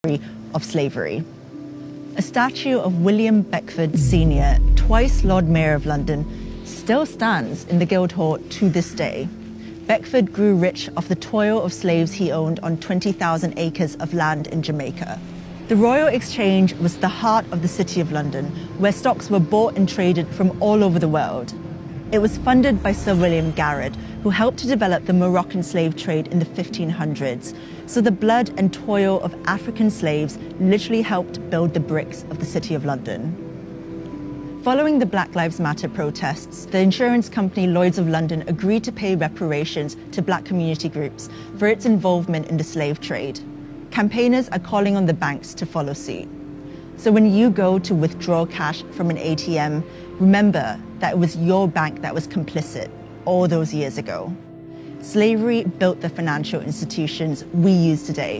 of slavery. A statue of William Beckford Sr., twice Lord Mayor of London, still stands in the Guildhall to this day. Beckford grew rich off the toil of slaves he owned on 20,000 acres of land in Jamaica. The Royal Exchange was the heart of the City of London, where stocks were bought and traded from all over the world. It was funded by Sir William Garrard, who helped to develop the Moroccan slave trade in the 1500s. So the blood and toil of African slaves literally helped build the bricks of the City of London. Following the Black Lives Matter protests, the insurance company Lloyd's of London agreed to pay reparations to black community groups for its involvement in the slave trade. Campaigners are calling on the banks to follow suit. So when you go to withdraw cash from an ATM, remember that it was your bank that was complicit all those years ago. Slavery built the financial institutions we use today.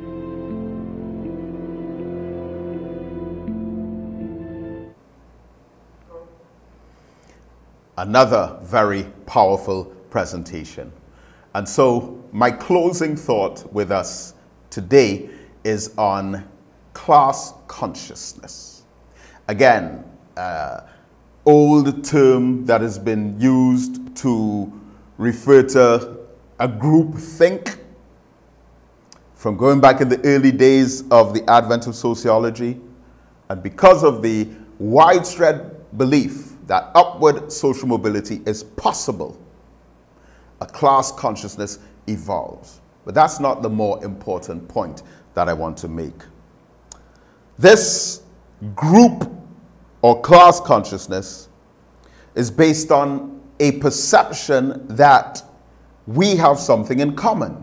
Another very powerful presentation. And so my closing thought with us today is on class consciousness. Again, old term that has been used to refer to a group think from going back in the early days of the advent of sociology. And because of the widespread belief that upward social mobility is possible, a class consciousness evolves. But that's not the more important point that I want to make. This group or class consciousness is based on a perception that we have something in common.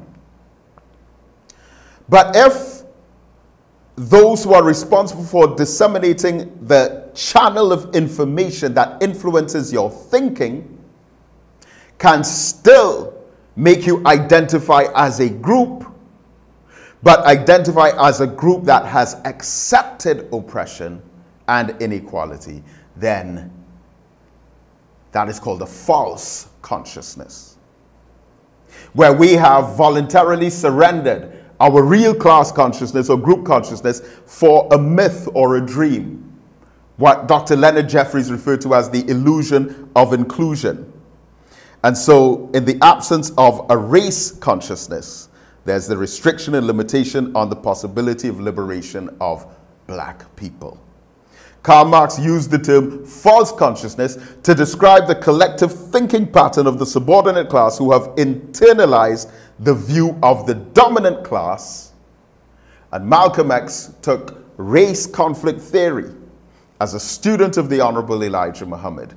But if those who are responsible for disseminating the channel of information that influences your thinking can still make you identify as a group, but identify as a group that has accepted oppression and inequality, then that is called a false consciousness, where we have voluntarily surrendered our real class consciousness or group consciousness for a myth or a dream, what Dr. Leonard Jeffries referred to as the illusion of inclusion. And so in the absence of a race consciousness, there's the restriction and limitation on the possibility of liberation of black people. Karl Marx used the term false consciousness to describe the collective thinking pattern of the subordinate class who have internalized the view of the dominant class. And Malcolm X took race conflict theory as a student of the Honorable Elijah Muhammad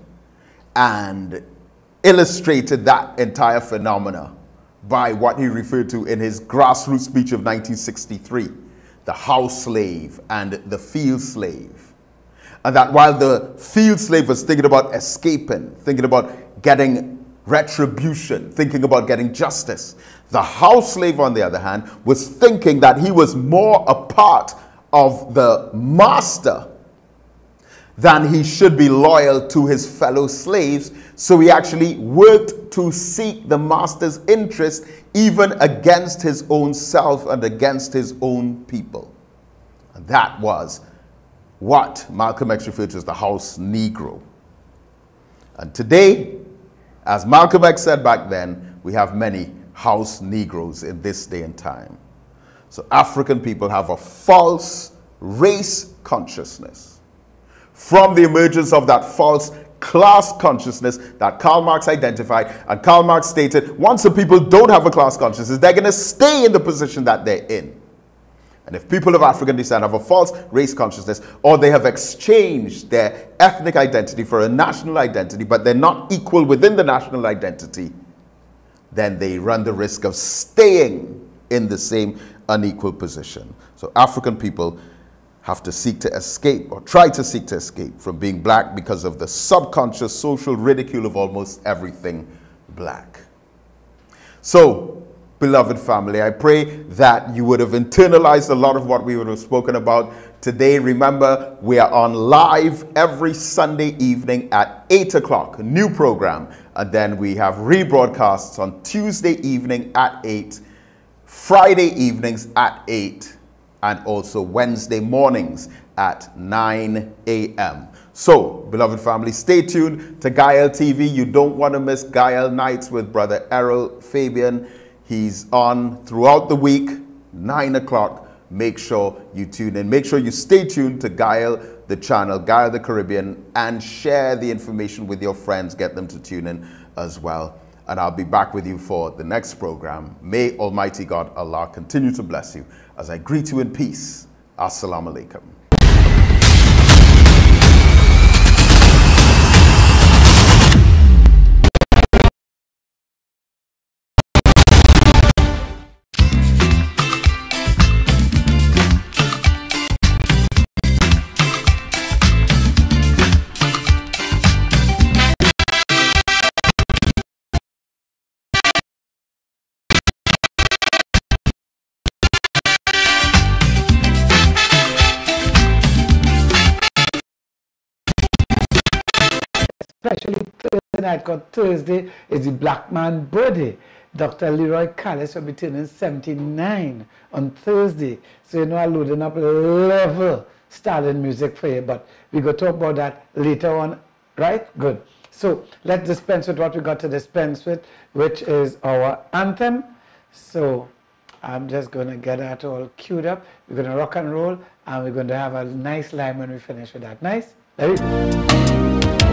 and illustrated that entire phenomena by what he referred to in his grassroots speech of 1963, the house slave and the field slave. And that while the field slave was thinking about escaping, thinking about getting retribution, thinking about getting justice, the house slave, on the other hand, was thinking that he was more a part of the master than he should be loyal to his fellow slaves. So he actually worked to seek the master's interest even against his own self and against his own people. And that was what Malcolm X referred to as the house Negro. And today, as Malcolm X said back then, we have many house Negroes in this day and time. So African people have a false race consciousness from the emergence of that false class consciousness that Karl Marx identified. And Karl Marx stated, once the people don't have a class consciousness, they're going to stay in the position that they're in. And if people of African descent have a false race consciousness, or they have exchanged their ethnic identity for a national identity, but they're not equal within the national identity, then they run the risk of staying in the same unequal position. So African people have to seek to escape, or try to seek to escape from being black because of the subconscious social ridicule of almost everything black. So, beloved family, I pray that you would have internalized a lot of what we would have spoken about today. Remember, we are on live every Sunday evening at 8 o'clock, a new program. And then we have rebroadcasts on Tuesday evening at 8, Friday evenings at 8, and also Wednesday mornings at 9 a.m. So, beloved family, stay tuned to Gael TV. You don't want to miss Gael Nights with Brother Errol Fabian. He's on throughout the week, 9 o'clock. Make sure you tune in. Make sure you stay tuned to Gael, the channel, Gael the Caribbean, and share the information with your friends. Get them to tune in as well. And I'll be back with you for the next program. May Almighty God, Allah, continue to bless you as I greet you in peace. Assalamu alaikum. Especially Thursday night, because Thursday is the black man birthday. Dr. Leroy Callis will be turning 79 on Thursday. So you know I'm loading up level styling music for you, but we go talk about that later on, right? Good. So let's dispense with what we got to dispense with, which is our anthem. So I'm just going to get that all queued up. We're going to rock and roll, and we're going to have a nice line when we finish with that. Nice? There we go.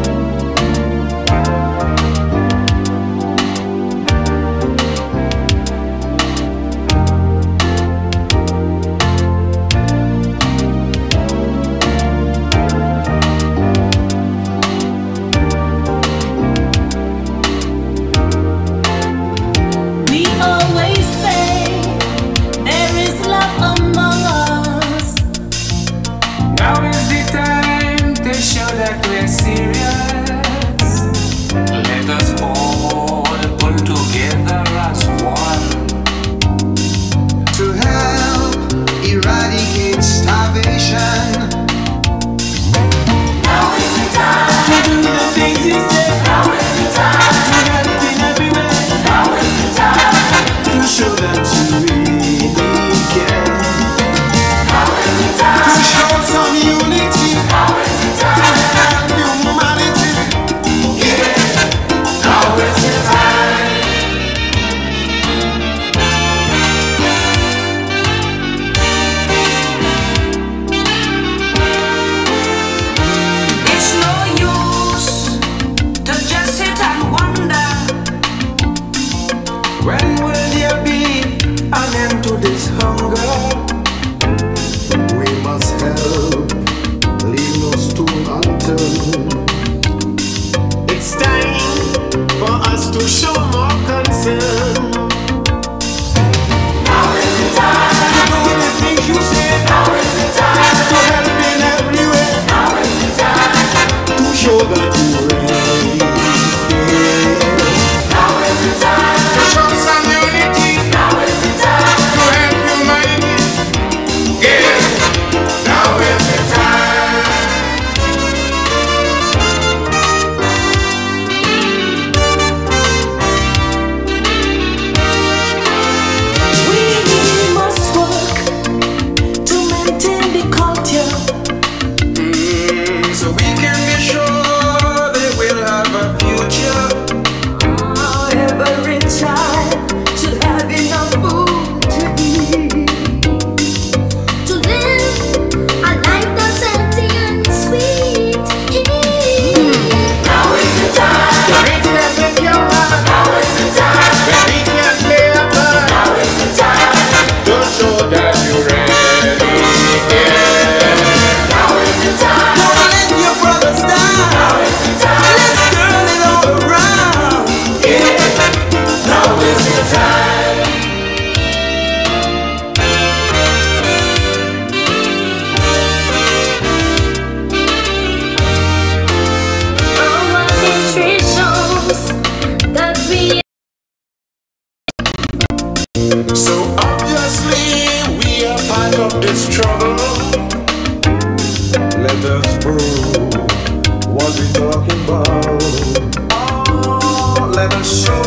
Let us show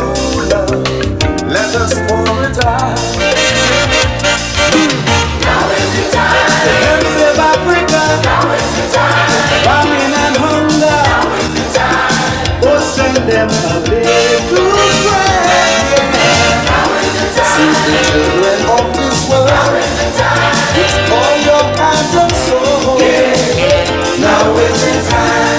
love, let us pour it out. Now is the time. the children of this world. Now is the time. With all your heart and soul. Now is the time.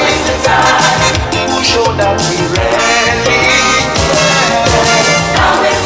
Now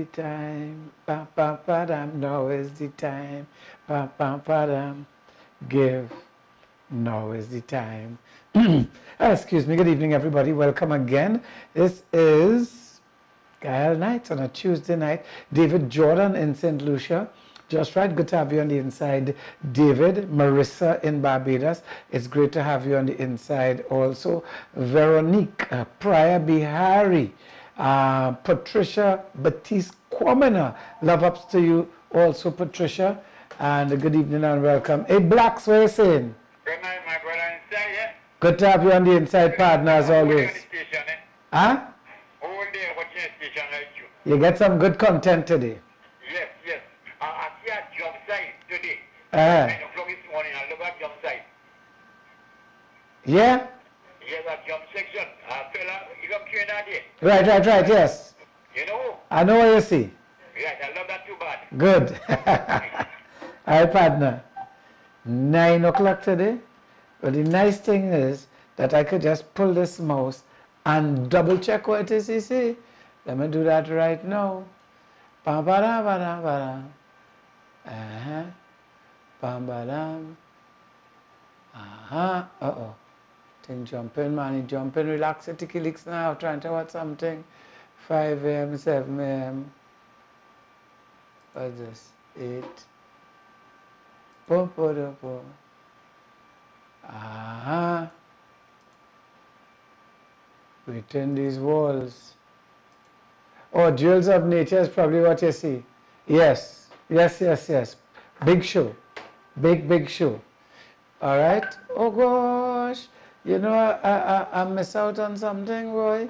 the time. Ba ba ba dam. Now is the time. Ba ba ba dam. Give. Now is the time. Excuse me. Good evening, everybody. Welcome again. This is Gael Nights on a Tuesday night. David Jordan in St. Lucia. Just right. Good to have you on the inside, David. Marissa in Barbados. It's great to have you on the inside also. Veronique, Priya Bihari, Patricia Batiste Quamina. Love ups to you also, Patricia. And good evening and welcome. Hey, Blacks, what are you saying? Good night, my brother. Inside, yeah? Good to have you on the inside, partner, as always. Station, eh? Huh? All day watching the station like you. You get some good content today. Yes, yes. I see a job site today. 9 o'clock this morning. I look at job site. Yeah? Yes, a job section. Fella, you come to that day. Right, yes. You know? I know what you see. Yes, I love that too bad. Good. All right, partner. 9 o'clock today. But the nice thing is that I could just pull this mouse and double check what it is you see. Let me do that right now. Bam ba da ba da ba da. Bam ba dam. Uh-oh. Thing jumping, man. He jumping, relax it, ticky licks now, trying to watch something. 5 a.m., 7 a.m. What's this? 8. Boom, boom, boom. Within these walls. Oh, Jewels of Nature is probably what you see. Yes. Big show. Big show. All right. Oh, gosh. You know, I miss out on something, boy.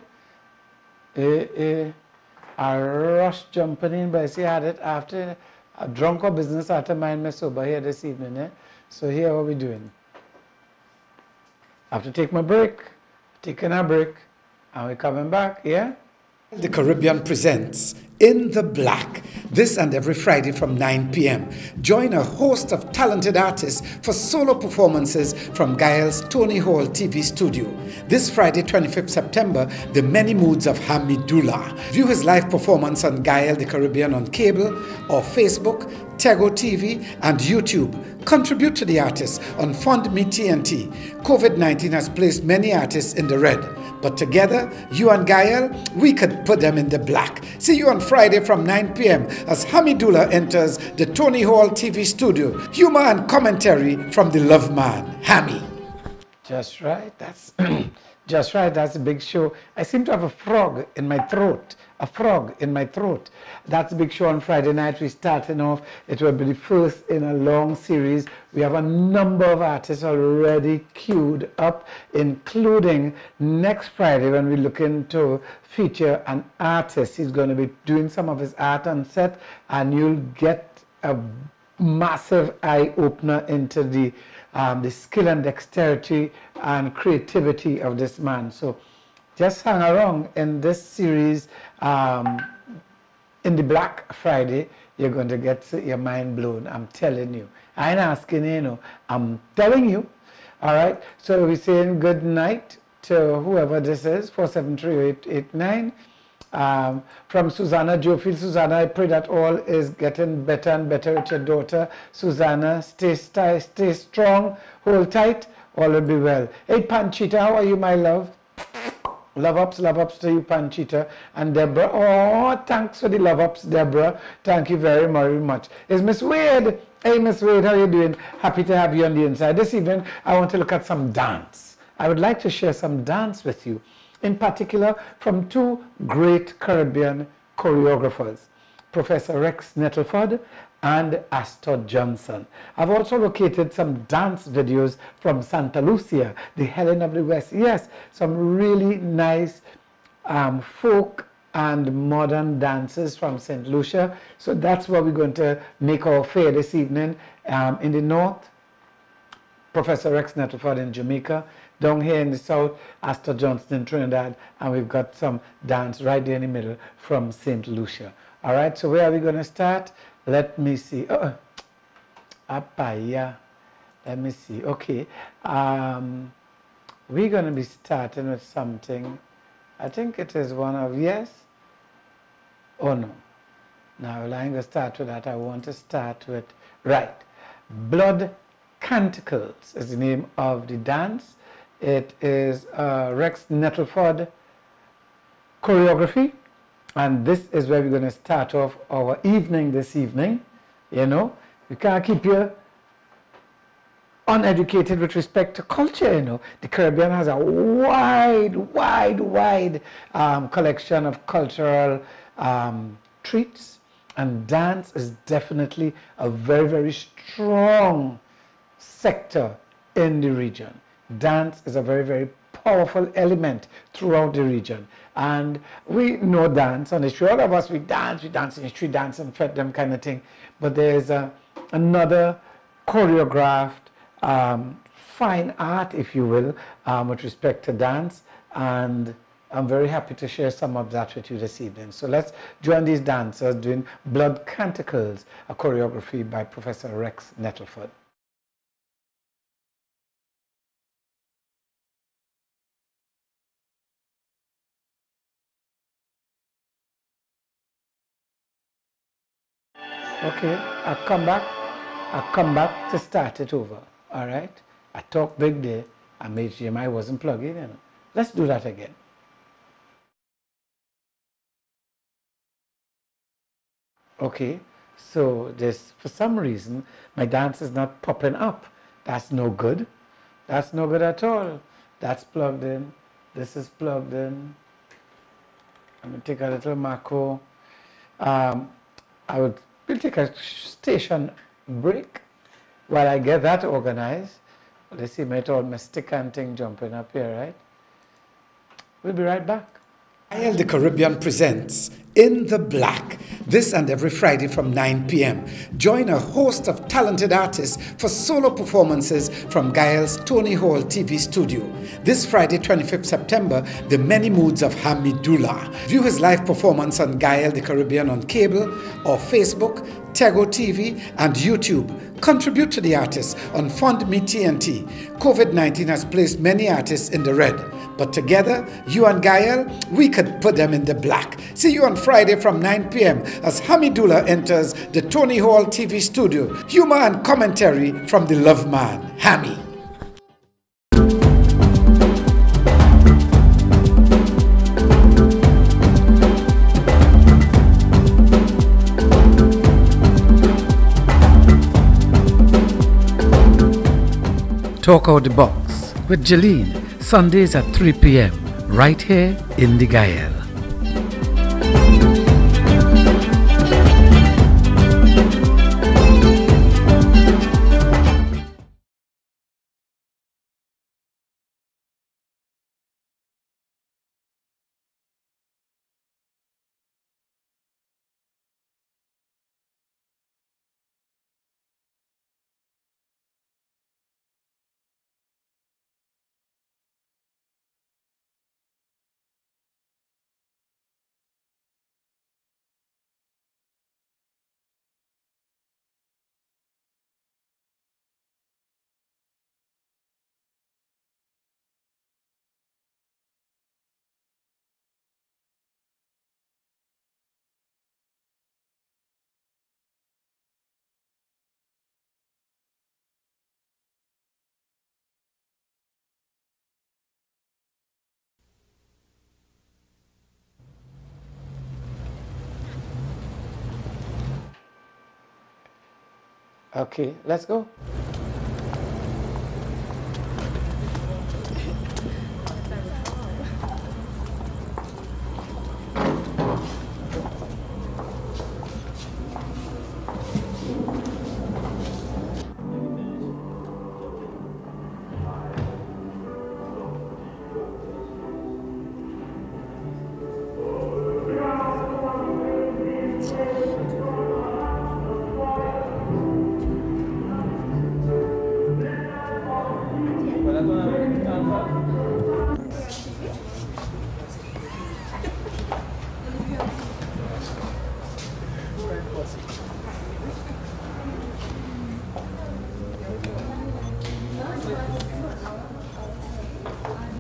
I rushed jumping in, but I see I had it after a drunk or business after mind me sober here this evening. Eh? So here what we doing. I have to take my break. Taking a break. And we're coming back, yeah? The Caribbean presents In the Black, this and every Friday from 9 p.m. Join a host of talented artists for solo performances from Gael's Tony Hall TV studio. This Friday, 25th September, The Many Moods of Hamidullah. View his live performance on Gael the Caribbean on cable or Facebook, Tego TV, and YouTube. Contribute to the artists on FundMe TNT. COVID-19 has placed many artists in the red. But together, you and Gael, we could put them in the black. See you on Friday from 9 p.m. as Hamidullah enters the Tony Hall TV studio. Humor and commentary from the love man, Hammy. Just right. That's just right. That's a big show. I seem to have a frog in my throat. A frog in my throat. That's a big show on Friday night. We're starting off. It will be the first in a long series. We have a number of artists already queued up, including next Friday when we're looking to feature an artist. He's going to be doing some of his art on set, and you'll get a massive eye-opener into the skill and dexterity and creativity of this man. So just hang around in this series. In the Black Friday, you're going to get your mind blown. I'm telling you. I ain't asking you, know. I'm telling you. All right. So we're saying good night to whoever this is, 473-889. From Susanna Jofield. Susanna, I pray that all is getting better and better with your daughter. Susanna, stay strong, hold tight, all will be well. Hey, Panchita, how are you, my love? Love ups to you, Panchita. And Deborah, oh, thanks for the love ups, Deborah. Thank you very, very much. Is Miss Wade? Hey, Miss Wade, how you doing? Happy to have you on the inside. This evening, I want to look at some dance. I would like to share some dance with you, in particular from two great Caribbean choreographers, Professor Rex Nettleford and Astor Johnson. I've also located some dance videos from Santa Lucia, the Helen of the West. Yes, some really nice folk and modern dances from St. Lucia. So that's where we're going to make our fare this evening. In the north, Professor Rex Nettleford in Jamaica. Down here in the south, Astor Johnson in Trinidad. And we've got some dance right there in the middle from St. Lucia. All right, so where are we going to start? Let me see. Apaya. Let me see. Okay. We're going to be starting with something. I think it is one of, yes? Oh, no. Now, I'm going to start with that. I want to start with, right, Blood Canticles is the name of the dance. It is Rex Nettleford choreography, and this is where we're going to start off our evening this evening. You know, we can't keep you uneducated with respect to culture. You know, the Caribbean has a wide collection of cultural treats, and dance is definitely a very strong sector in the region. Dance is a very powerful element throughout the region, and we know dance on the street. All of us, we dance in the street, dance and fed them kind of thing. But there's another choreographed fine art, if you will, with respect to dance, and I'm very happy to share some of that with you this evening. So let's join these dancers doing Blood Canticles, a choreography by Professor Rex Nettleford. Okay, I'll come back to start it over. All right, I talked big there. I made sure I wasn't plugged in. You know. Let's do that again. Okay, so this, for some reason, my dance is not popping up. That's no good. That's no good at all. That's plugged in. This is plugged in. I'm going to take a little macro. We'll take a station break while I get that organized. Let's see, my stick and thing jumping up here, right? We'll be right back. Guyel the Caribbean presents In the Black, this and every Friday from 9 p.m. Join a host of talented artists for solo performances from Guyel's Tony Hall TV studio. This Friday, 25th September, The Many Moods of Hamidullah. View his live performance on Guyel the Caribbean on cable or Facebook, Tego TV, and YouTube. Contribute to the artists on FundMe TNT. COVID-19 has placed many artists in the red, but together, you and Guyel, we could put them in the black. See you on Friday from 9 p.m. as Hamidullah enters the Tony Hall TV studio. Humor and commentary from the Love Man, Hammy. Talk Out the Box with Jalene, Sundays at 3 p.m. right here in the Guyel. Okay, let's go.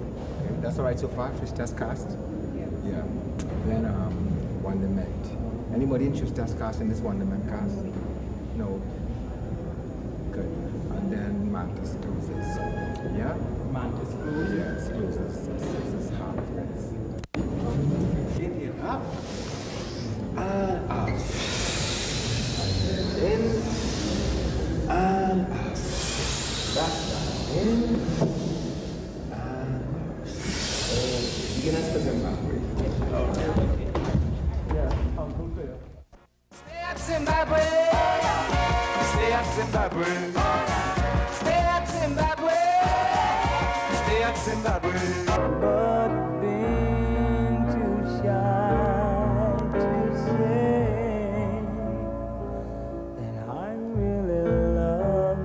That's all right so far. Fish test cast. Yeah. Then Wonderment. Anybody interested in casting this Wonderman cast? No. Good. And then Mantis closes. Yeah? Mantis closes? Yes, closes. This is half, yes. Inhale up. And out. And then in. And out. Back down. In. And out. Beginners for Zimbabwe. Stay at Zimbabwe. Stay at Zimbabwe. Stay at Zimbabwe. Stay at Zimbabwe. But being too shy to say that I really love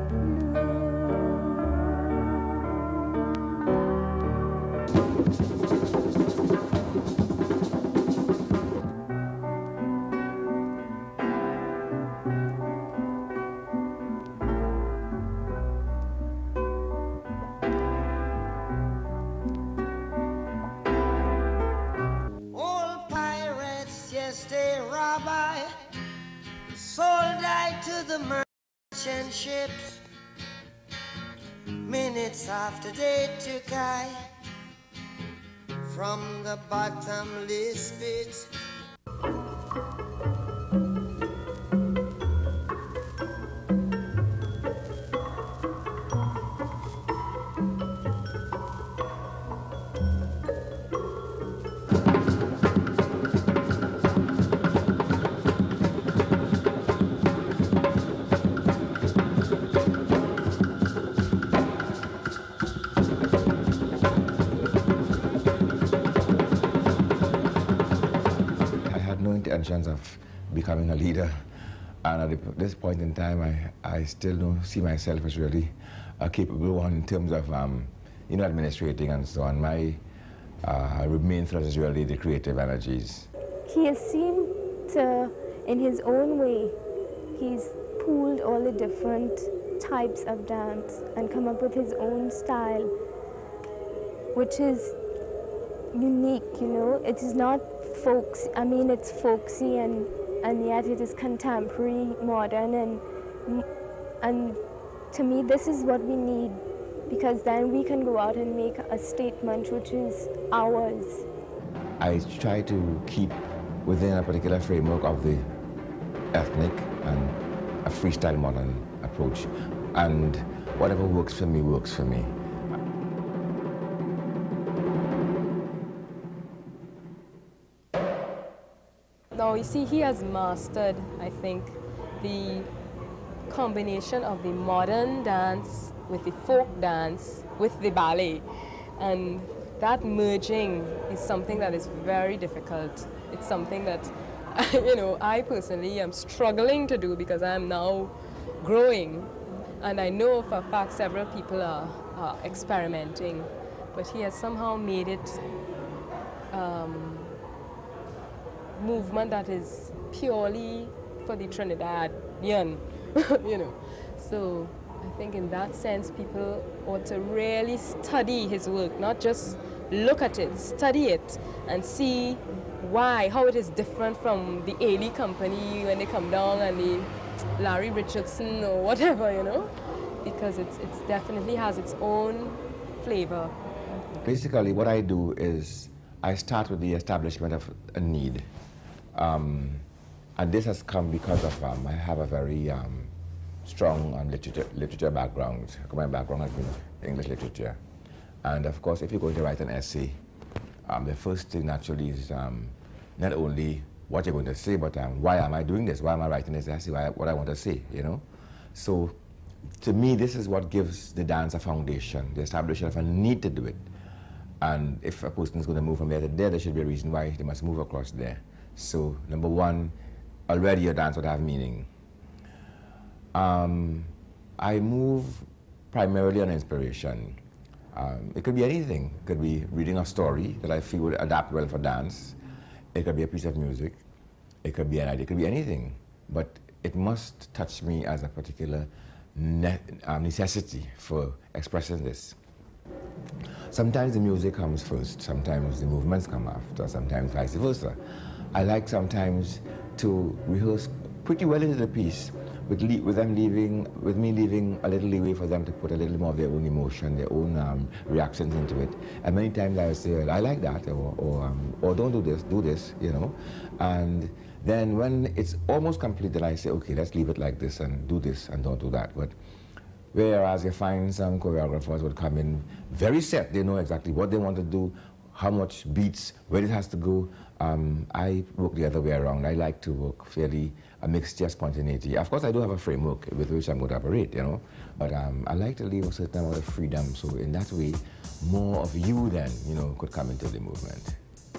to the merchant ships. Minutes after they took I from the bottomless pit. Of becoming a leader, and at this point in time I still don't see myself as really a capable one in terms of administrating and so on. My main thrust is really the creative energies. He has seemed to, in his own way, he's pooled all the different types of dance and come up with his own style, which is unique, you know. It is not it's folksy and yet it is contemporary, modern, and to me this is what we need, because then we can go out and make a statement which is ours. I try to keep within a particular framework of the ethnic and a freestyle modern approach, and whatever works for me works for me. Now, you see, he has mastered, I think, the combination of the modern dance with the folk dance with the ballet. And that merging is something that is very difficult. It's something that, I personally am struggling to do because I am now growing. And I know for a fact several people are experimenting, but he has somehow made it movement that is purely for the Trinidadian, So I think in that sense, people ought to really study his work, not just look at it, study it, and see how it is different from the Ailey Company when they come down and the Larry Richardson or whatever, because it definitely has its own flavor. Basically, what I do is I start with the establishment of a need. And this has come because of I have a very strong literature background. My background has been English literature. And of course, if you're going to write an essay, the first thing naturally is not only what you're going to say, but why am I doing this? Why am I writing this essay? What I want to say, So to me, this is what gives the dance a foundation, the establishment of a need to do it. And if a person is going to move from there to there, there should be a reason why they must move across there. So, number one, already your dance would have meaning. I move primarily on inspiration. It could be anything. It could be reading a story that I feel would adapt well for dance. It could be a piece of music. It could be an idea. It could be anything. But it must touch me as a particular necessity for expressing this. Sometimes the music comes first. Sometimes the movements come after. Sometimes vice versa. I like sometimes to rehearse pretty well into the piece, with me leaving a little leeway for them to put a little more of their own emotion, their own reactions into it. And many times I would say, I like that, or don't do this, you know. And then when it's almost complete, then I say, okay, let's leave it like this and do this and don't do that. But whereas you find some choreographers would come in very set, they know exactly what they want to do, how much beats, where it has to go. I work the other way around. I like to work fairly a mixture, spontaneity. Of course, I do have a framework with which I'm going to operate, you know, but I like to leave a certain amount of freedom. So in that way, more of you then, you know, could come into the movement.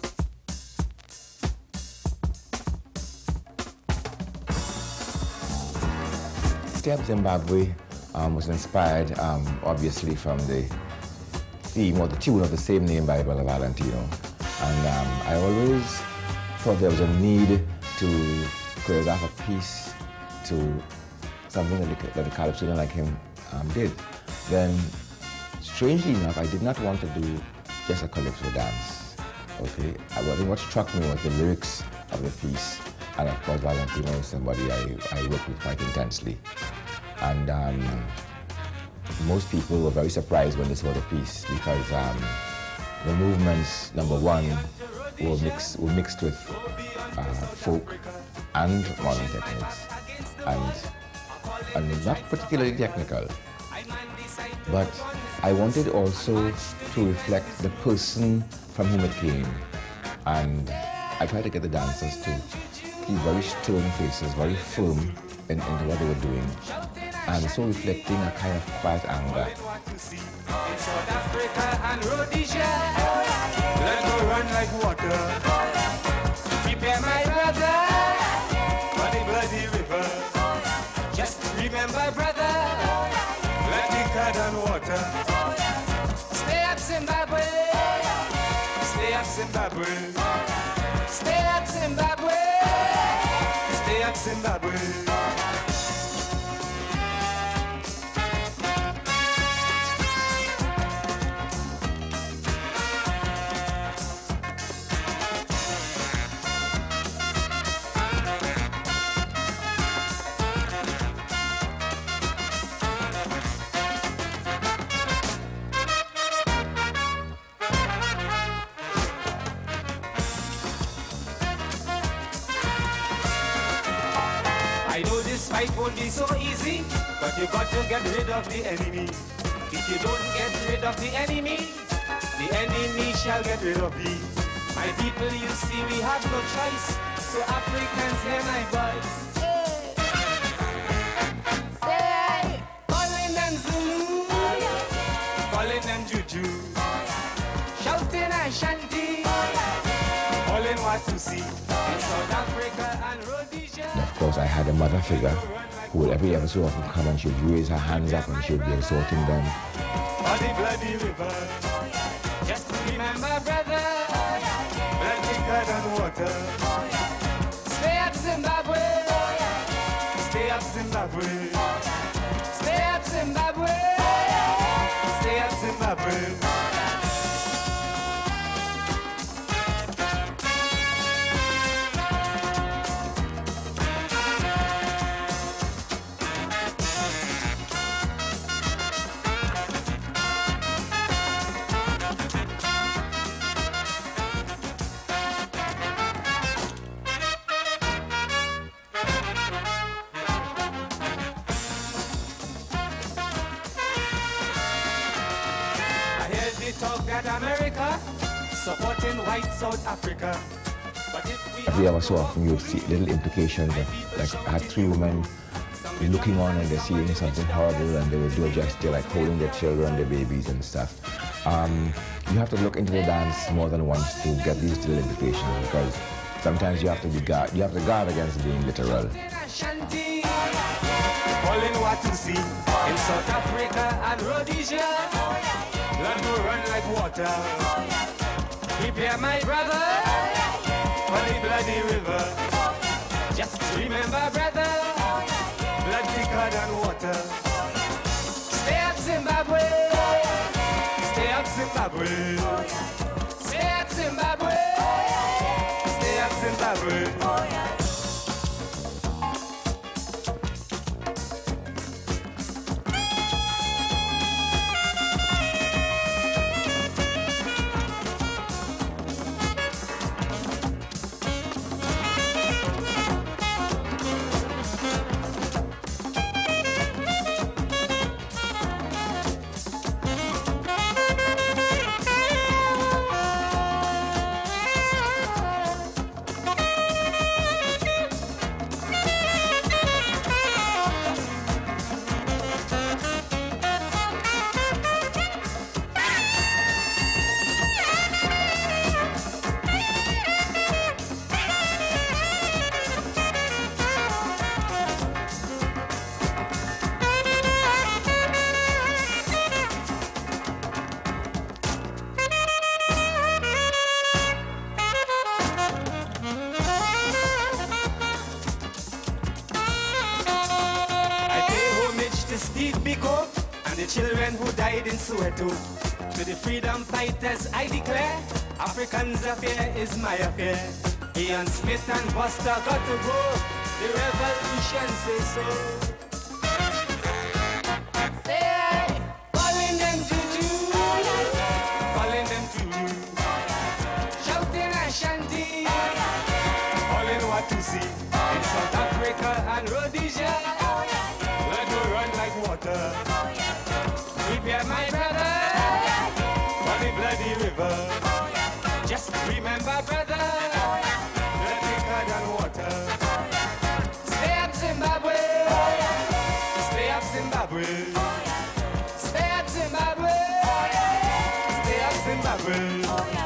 Step Zimbabwe was inspired, obviously, from the theme or the tune of the same name by Brother Valentino. And I always thought there was a need to choreograph a piece to something that the Calypsonian like him did. Then, strangely enough, I did not want to do just a Calypso dance. Okay, I think what struck me was the lyrics of the piece, and of course Valentino is somebody I work with quite intensely. And most people were very surprised when they saw the piece because the movements, number one, were mixed with folk and modern techniques, and not particularly technical. But I wanted also to reflect the person from whom it came, and I tried to get the dancers to keep very stern faces, very firm in what they were doing, and so reflecting a kind of quiet anger. South Africa and Rhodesia, let go run like water. Prepare my brother for the bloody river. Just remember, brother, bloody card and water. Stay up, Zimbabwe. Stay up, Zimbabwe. Stay up, Zimbabwe. Stay up, Zimbabwe. Fight won't be so easy, but you got to get rid of the enemy. If you don't get rid of the enemy shall get rid of thee. My people, you see, we have no choice, so Africans, hear my voice. Say, calling them Zulu, calling them Juju, shouting Ashanti, calling Watusi, in South Africa and Rhodesia. Of course, I had a mother figure who would every so often come and she would raise her hands up and she would be exhorting them. Bloody, bloody river. Just remember, brother, bloody blood and water. Stay up, Zimbabwe. Stay up, Zimbabwe. Stay up, Zimbabwe. Stay up, Zimbabwe. America supporting white South Africa. But if every ever so often you would see little implications of, like, I had three women looking on and they're seeing something horrible and they would do a gesture like holding their children, their babies and stuff. You have to look into the dance more than once to get these little implications, because sometimes you have to guard against being literal. Calling Watusi in South Africa and Rhodesia. Blood will run like water. Prepare my brother for the bloody river. Just remember, brother, blood thicker than water. Stay up, Zimbabwe. Stay up, Zimbabwe. Stay up, Zimbabwe. Stay up, Zimbabwe. children who died in Soweto. To the freedom fighters I declare, Africans' affair is my affair. Ian Smith and Buster got to go, the revolution says so. Say, calling them to calling them to shouting Ashanti, calling Watusi in South Africa and Rhodesia. Let me run like water. Prepare my brother for the bloody river. Just remember, brother, let me cut on water. Stay up, Zimbabwe. Stay up, Zimbabwe. Stay up, Zimbabwe. Stay up, Zimbabwe.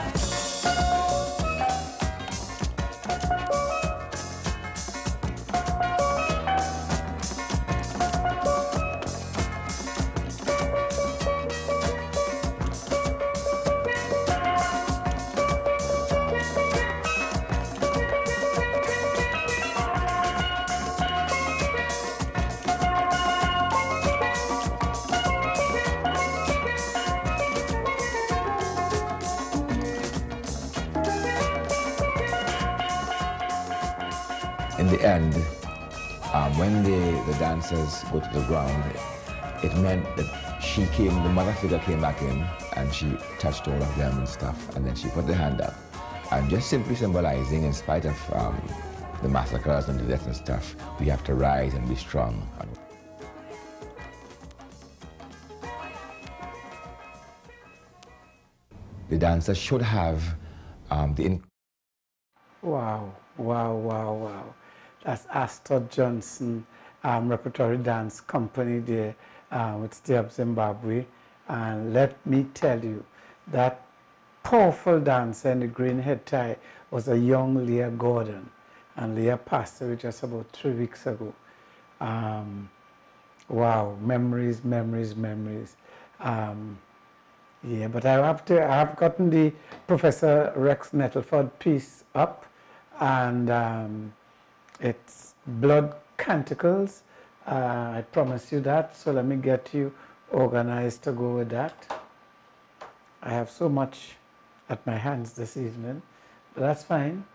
In the end, when the dancers go to the ground, it meant that the mother figure came back in and she touched all of them and stuff, and then she put the hand up. And just simply symbolizing, in spite of the massacres and the deaths and stuff, we have to rise and be strong. The dancers should have Wow, wow, wow, wow. That's Astor Johnson Repertory Dance Company there with Stay Up Zimbabwe. And let me tell you, that powerful dancer in the green head tie was a young Leah Gordon. And Leah passed away just about 3 weeks ago. Wow, memories, memories, memories. Yeah, but I have gotten the Professor Rex Nettleford piece up, and it's Blood Canticles. I promise you that, so let me get you organized to go with that. I have so much at my hands this evening, but that's fine.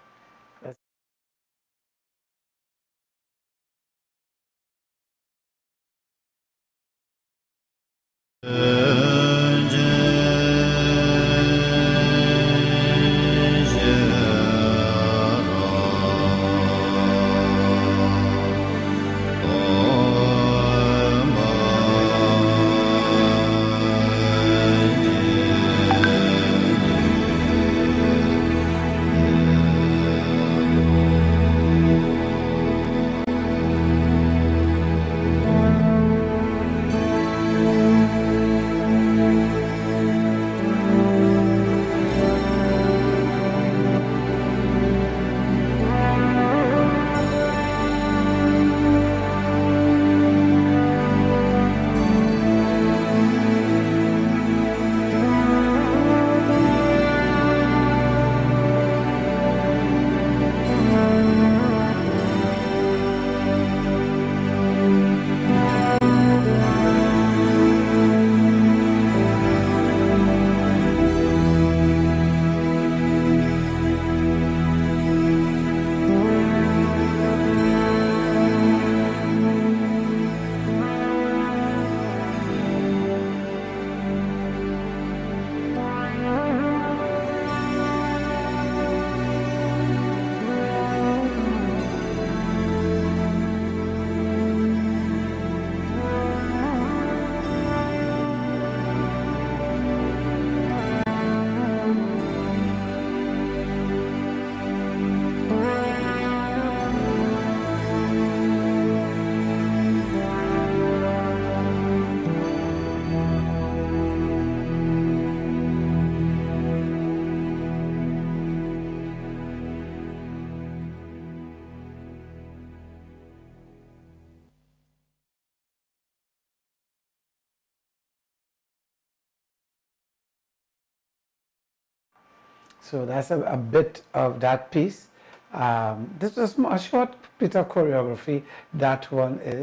So that's a bit of that piece. This was a short bit of choreography, that one is.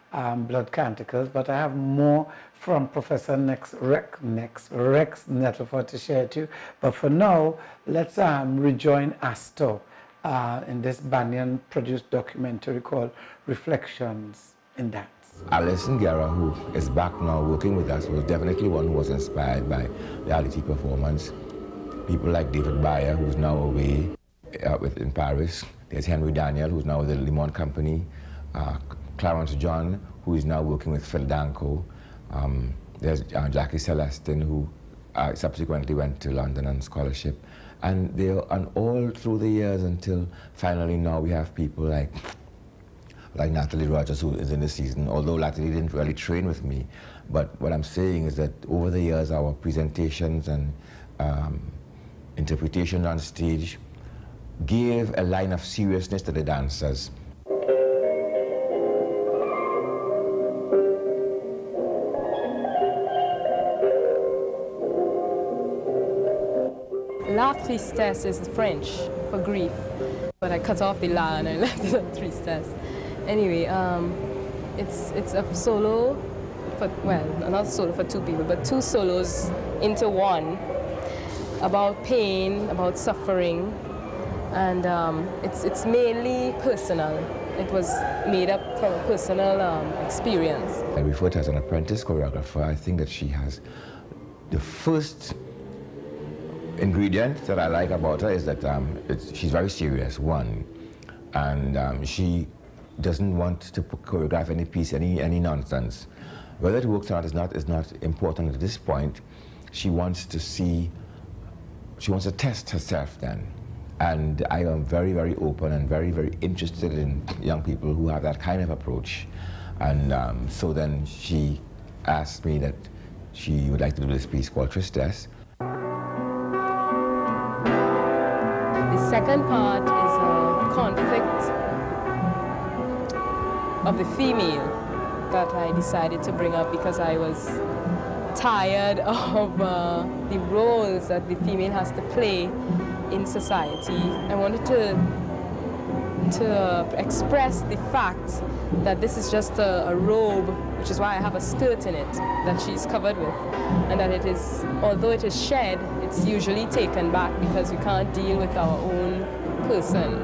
blood canticles, but I have more from Professor Rex Nettleford to share to you. But for now, let's rejoin Astor in this Banyan-produced documentary called Reflections in Dance. Alison Guerra, who is back now working with us, was definitely one who was inspired by the Ality performance. People like David Bayer, who's now away in Paris. There's Henry Daniel, who's now with the Limon Company. Clarence John, who is now working with Phil Danko. There's Jackie Celestin, who subsequently went to London on scholarship. And all through the years until finally now we have people like Natalie Rogers, who is in the season, although Natalie didn't really train with me. But what I'm saying is that over the years, our presentations and interpretation on stage gave a line of seriousness to the dancers. La tristesse is French for grief, but I cut off the la and I left it at tristesse. Anyway, it's a solo, not solo for two people, but two solos into one, about pain, about suffering, and it's mainly personal. It was made up from a personal experience. I refer to her as an apprentice choreographer. I think that she has the first ingredient that I like about her is that she's very serious, one, and she doesn't want to choreograph any piece, any nonsense. Whether it works or not is not important at this point. She wants to test herself then. And I am very, very open and very, very interested in young people who have that kind of approach. And so then she asked me that she would like to do this piece called Tristesse. The second part is a conflict of the female that I decided to bring up because I was tired of the roles that the female has to play in society. I wanted to express the fact that this is just a robe, which is why I have a skirt in it that she's covered with, and that it is, although it is shed, it's usually taken back because we can't deal with our own person.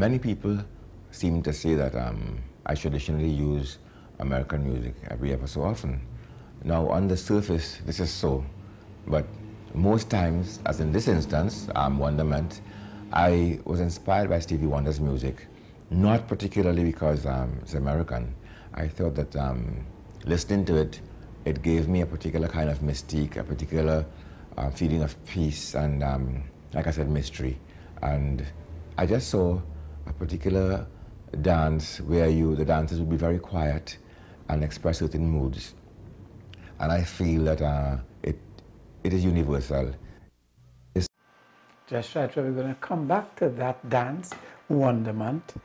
many people seem to say that I traditionally use American music ever so often. Now, on the surface, this is so, but most times, as in this instance, Wonderment, I was inspired by Stevie Wonder's music, not particularly because it's American. I thought that listening to it, it gave me a particular kind of mystique, a particular feeling of peace and, like I said, mystery. And I just saw a particular dance where the dancers would be very quiet and express certain moods. And I feel that it is universal. Just right, we're going to come back to that dance, Wonderment.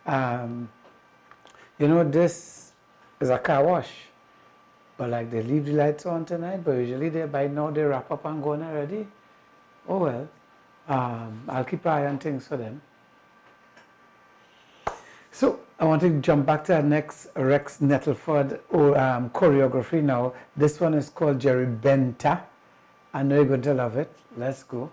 You know, this is a car wash, but like they leave the lights on tonight, but usually by now they wrap up and gone already. Oh well, I'll keep an eye on things for them. So I want to jump back to our next Rex Nettleford choreography now. This one is called Jerry Benta. I know you're going to love it. Let's go.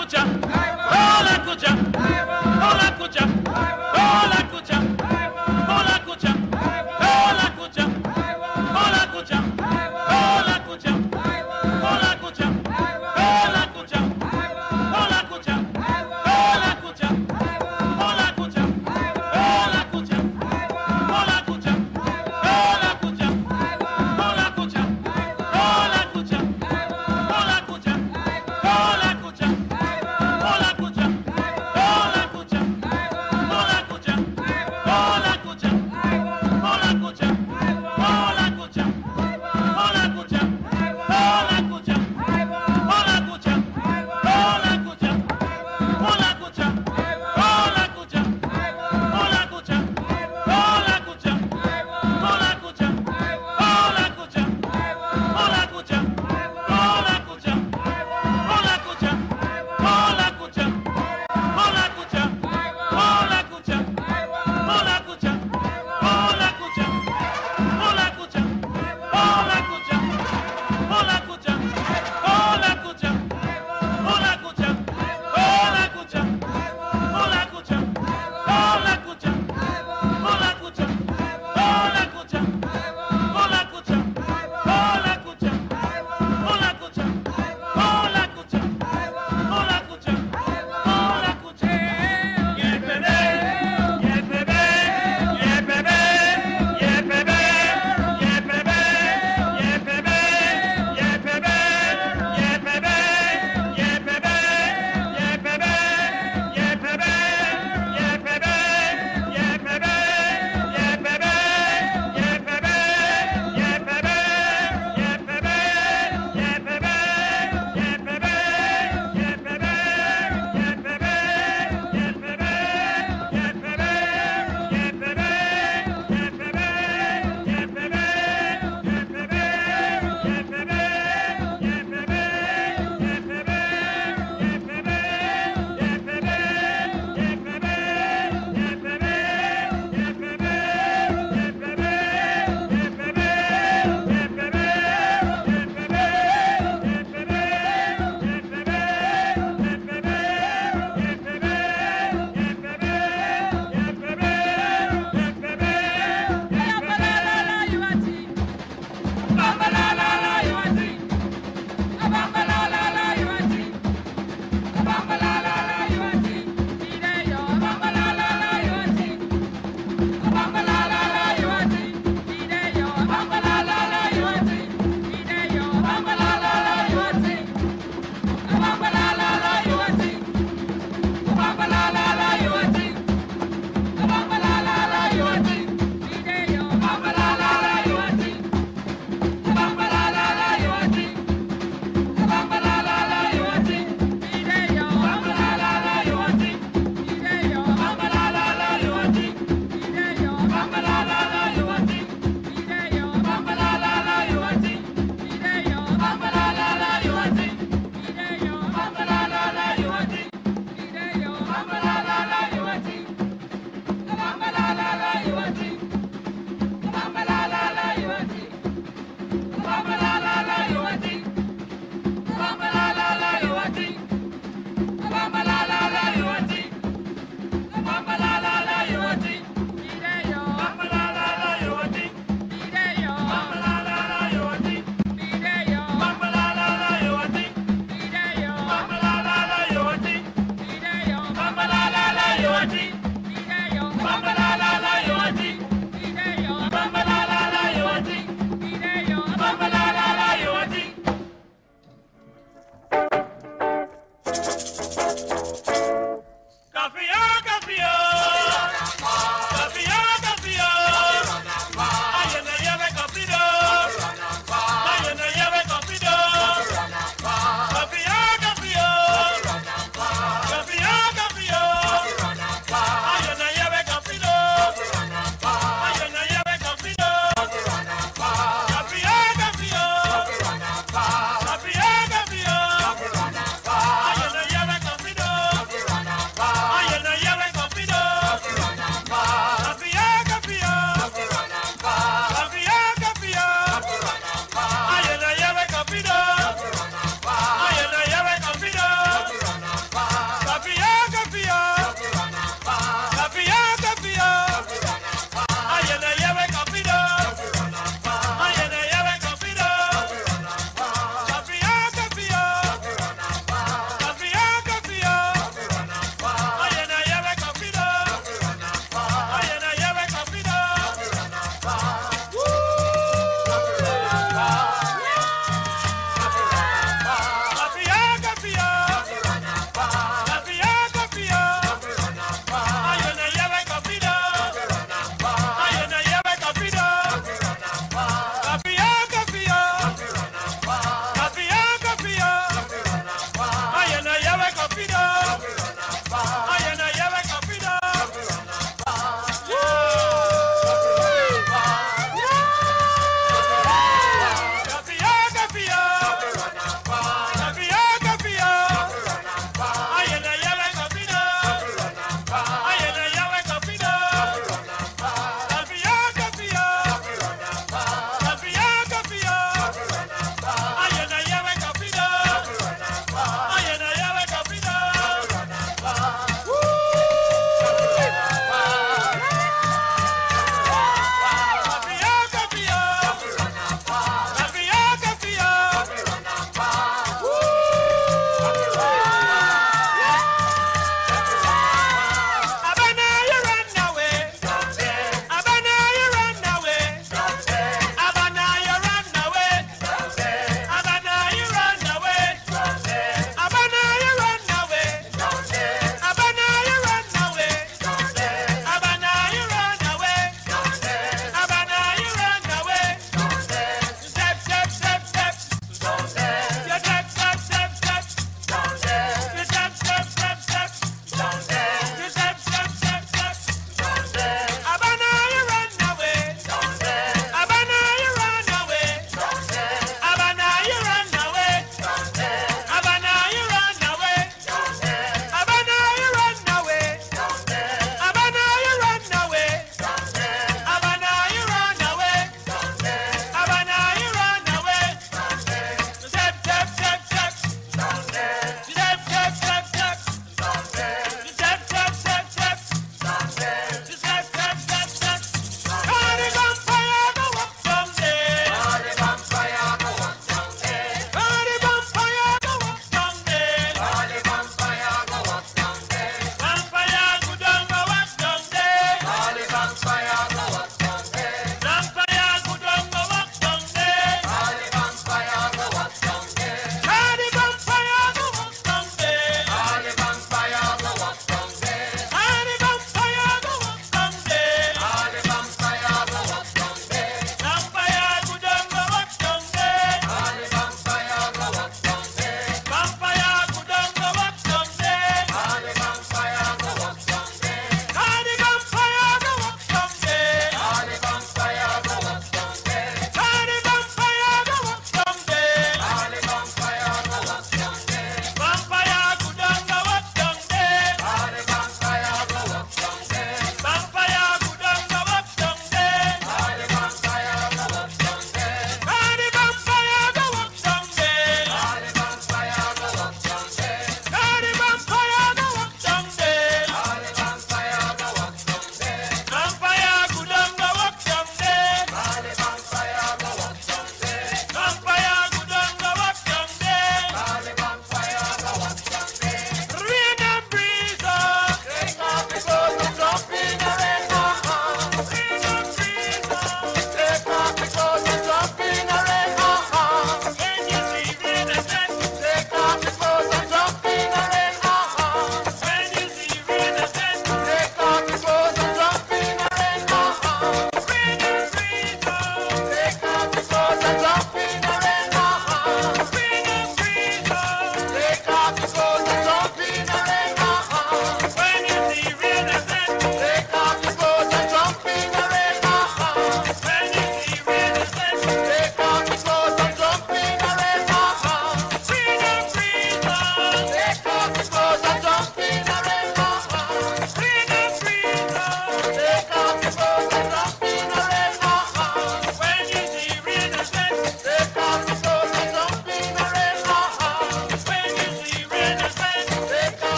Ayana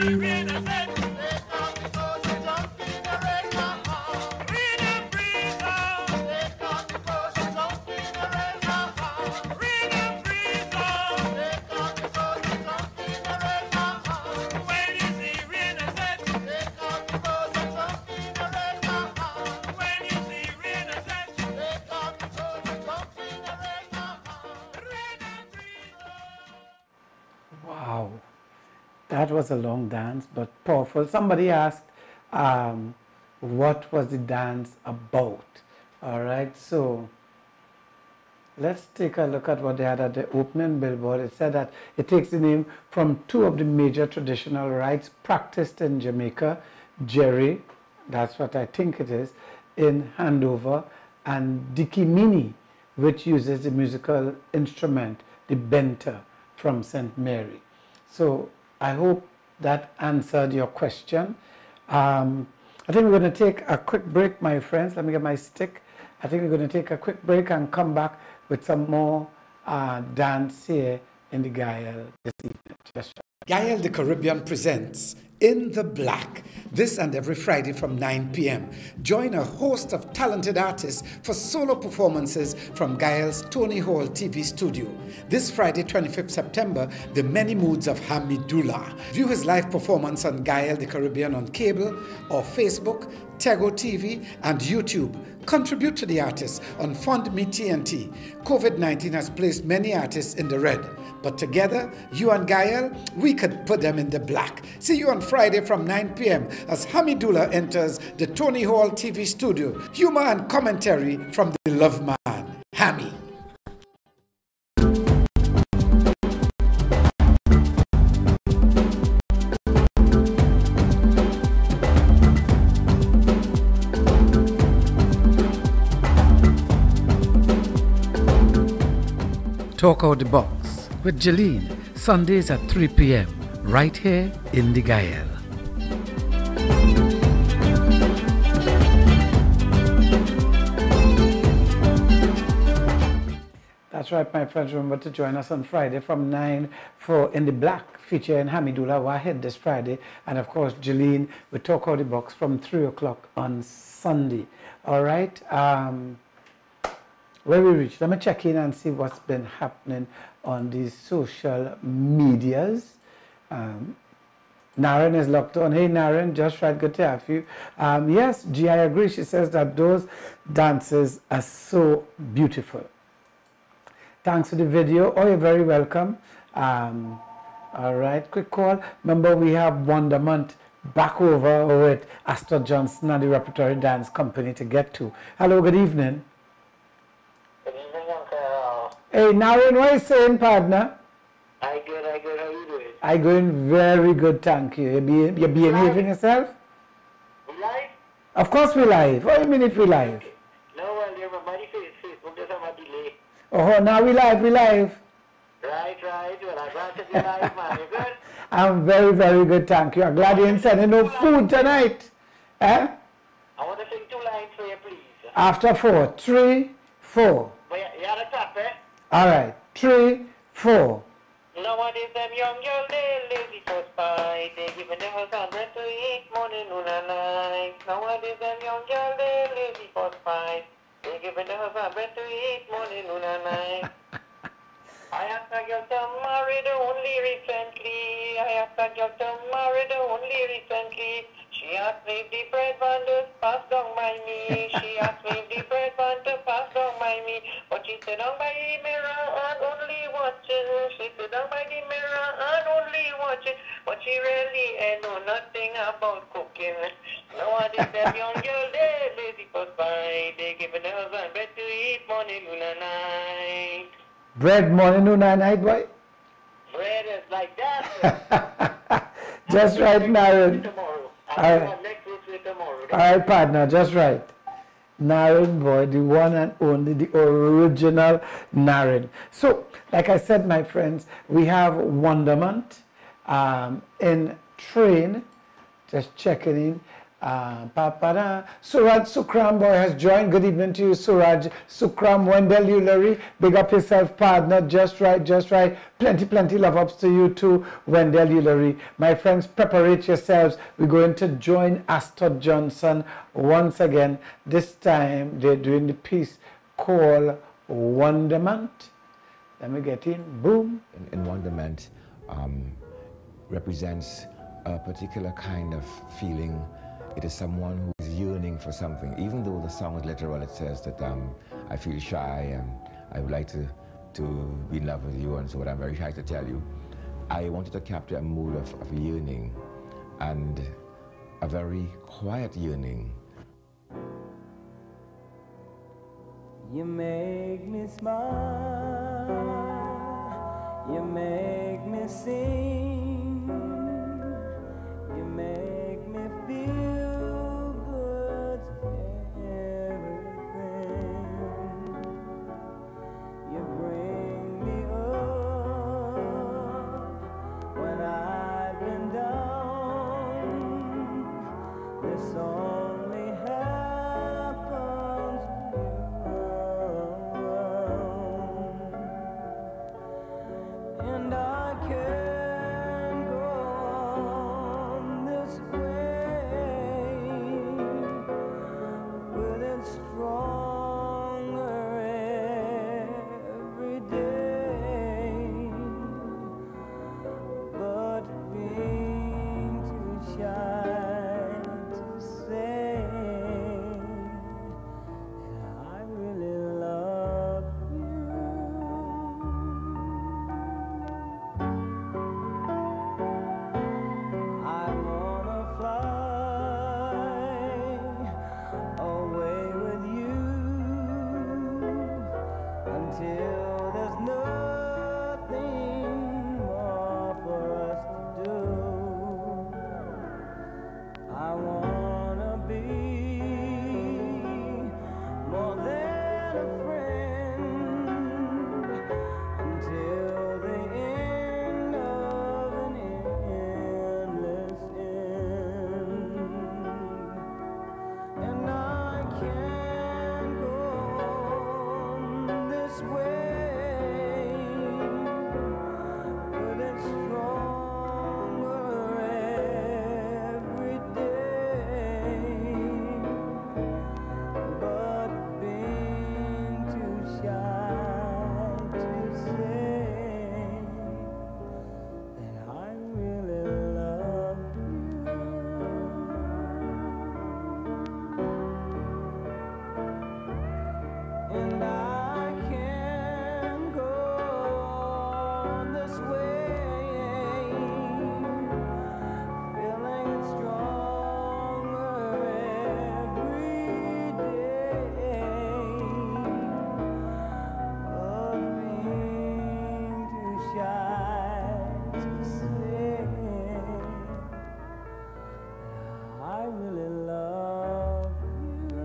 Wow, that was a long dance, but powerful. Somebody asked, what was the dance about? All right, so let's take a look at what they had at the opening billboard. It said that it takes the name from two of the major traditional rites practiced in Jamaica, Jerry, that's what I think it is, in Handover, and Dikimini, which uses the musical instrument, the benter, from St. Mary. So I hope that answered your question. I think we're going to take a quick break, my friends. Let me get my stick. I think we're going to take a quick break and come back with some more dance here in the Gael this evening. Gael the Caribbean presents In the Black, this and every Friday from 9 p.m. Join a host of talented artists for solo performances from Gael's Tony Hall TV studio. This Friday, 25th September, The Many Moods of Hamidullah. View his live performance on Gael the Caribbean on cable or Facebook, Tego TV, and YouTube. Contribute to the artists on FundMe TNT. COVID-19 has placed many artists in the red, but together, you and Gael, we could put them in the black. See you on Friday from 9 p.m. as Hamidullah enters the Tony Hall TV studio. Humor and commentary from the Love Man, Hammy. Talk Out the Box with Jeline, Sundays at 3 p.m. right here in the Gael. That's right, my friends. Remember to join us on Friday from 9 for In the Black, featuring Hamidullah Wahed this Friday, and of course Jeline with Talk Out the Box from 3 o'clock on Sunday. All right. Where we reach, let me check in and see what's been happening on the social medias. Naren is locked on. Hey Naren, just right, good to have you. Yes, G, I agree. She says that those dances are so beautiful. Thanks for the video. Oh, you're very welcome. All right, quick call. Remember, we have Wonderment back over with Astor Johnson and the Repertory Dance Company to get to. Hello, good evening. Hey, Naren, what are you saying, partner? I good, how you doing? I'm going very good, thank you. You're behaving yourself? We live? Of course we live. What do you mean if we live? No, well, everybody Facebook does have a delay. Oh, now we live. Right. Well, I'm glad to be live, man. You good? I'm very, very good, thank you. I'm glad you ain't sending no food tonight. Eh? I want to sing 2 lines for you, please. After 4. 3, 4. But you had a top, eh? All right. 3, 4. Nowadays, them young girls, they lazy for spite. They giving their husband bread to eat morning, noon, and night. Nowadays, them young girls, they lazy for spite. They giving their husband bread to eat morning, noon, and night. I asked a girl to marry the only recently. She asked me if the bread band to pass down by me. But she sit down by the mirror and only watching. But she really ain't know nothing about cooking. Nowadays, them young girls, they lazy for spite. They giving their husband bread to eat morning, noon, and night. Bread morning, noon, and night, boy? Bread is like that. Just right, Naren. Tomorrow. All right. Next week tomorrow. All right, partner, just right. Naren, boy, the one and only, the original Naren. So, like I said, my friends, we have Wonderment in train, just checking in. Suraj Sukram boy has joined. Good evening to you, Suraj Sukram. Wendell Ullery, big up yourself, partner. Just right, just right. Plenty love ups to you too, Wendell Ullery. My friends, preparate yourselves. We're going to join Astor Johnson once again. This time they're doing the piece called Wonderment. Let me get in. Boom. In Wonderment represents a particular kind of feeling. It is someone who is yearning for something. Even though the song is literal, it says that I feel shy and I would like to be in love with you and so on. I'm very shy to tell you. I wanted to capture a mood of yearning and a very quiet yearning. You make me smile, you make me sing, you make me feel good to everything. You bring me up when I've been down. This only happens and I can't go on this way with it stronger every day, but being too shy to say that I really love you. I wanna fly away with you until there's nothing more for us to do. I wanna be more than a friend until the end of an endless end. And I can't go on this way with it stronger every day, but being too shy to say that I really love you. And I can't go on this way, feeling it stronger every day, of being too shy to say that I really love you.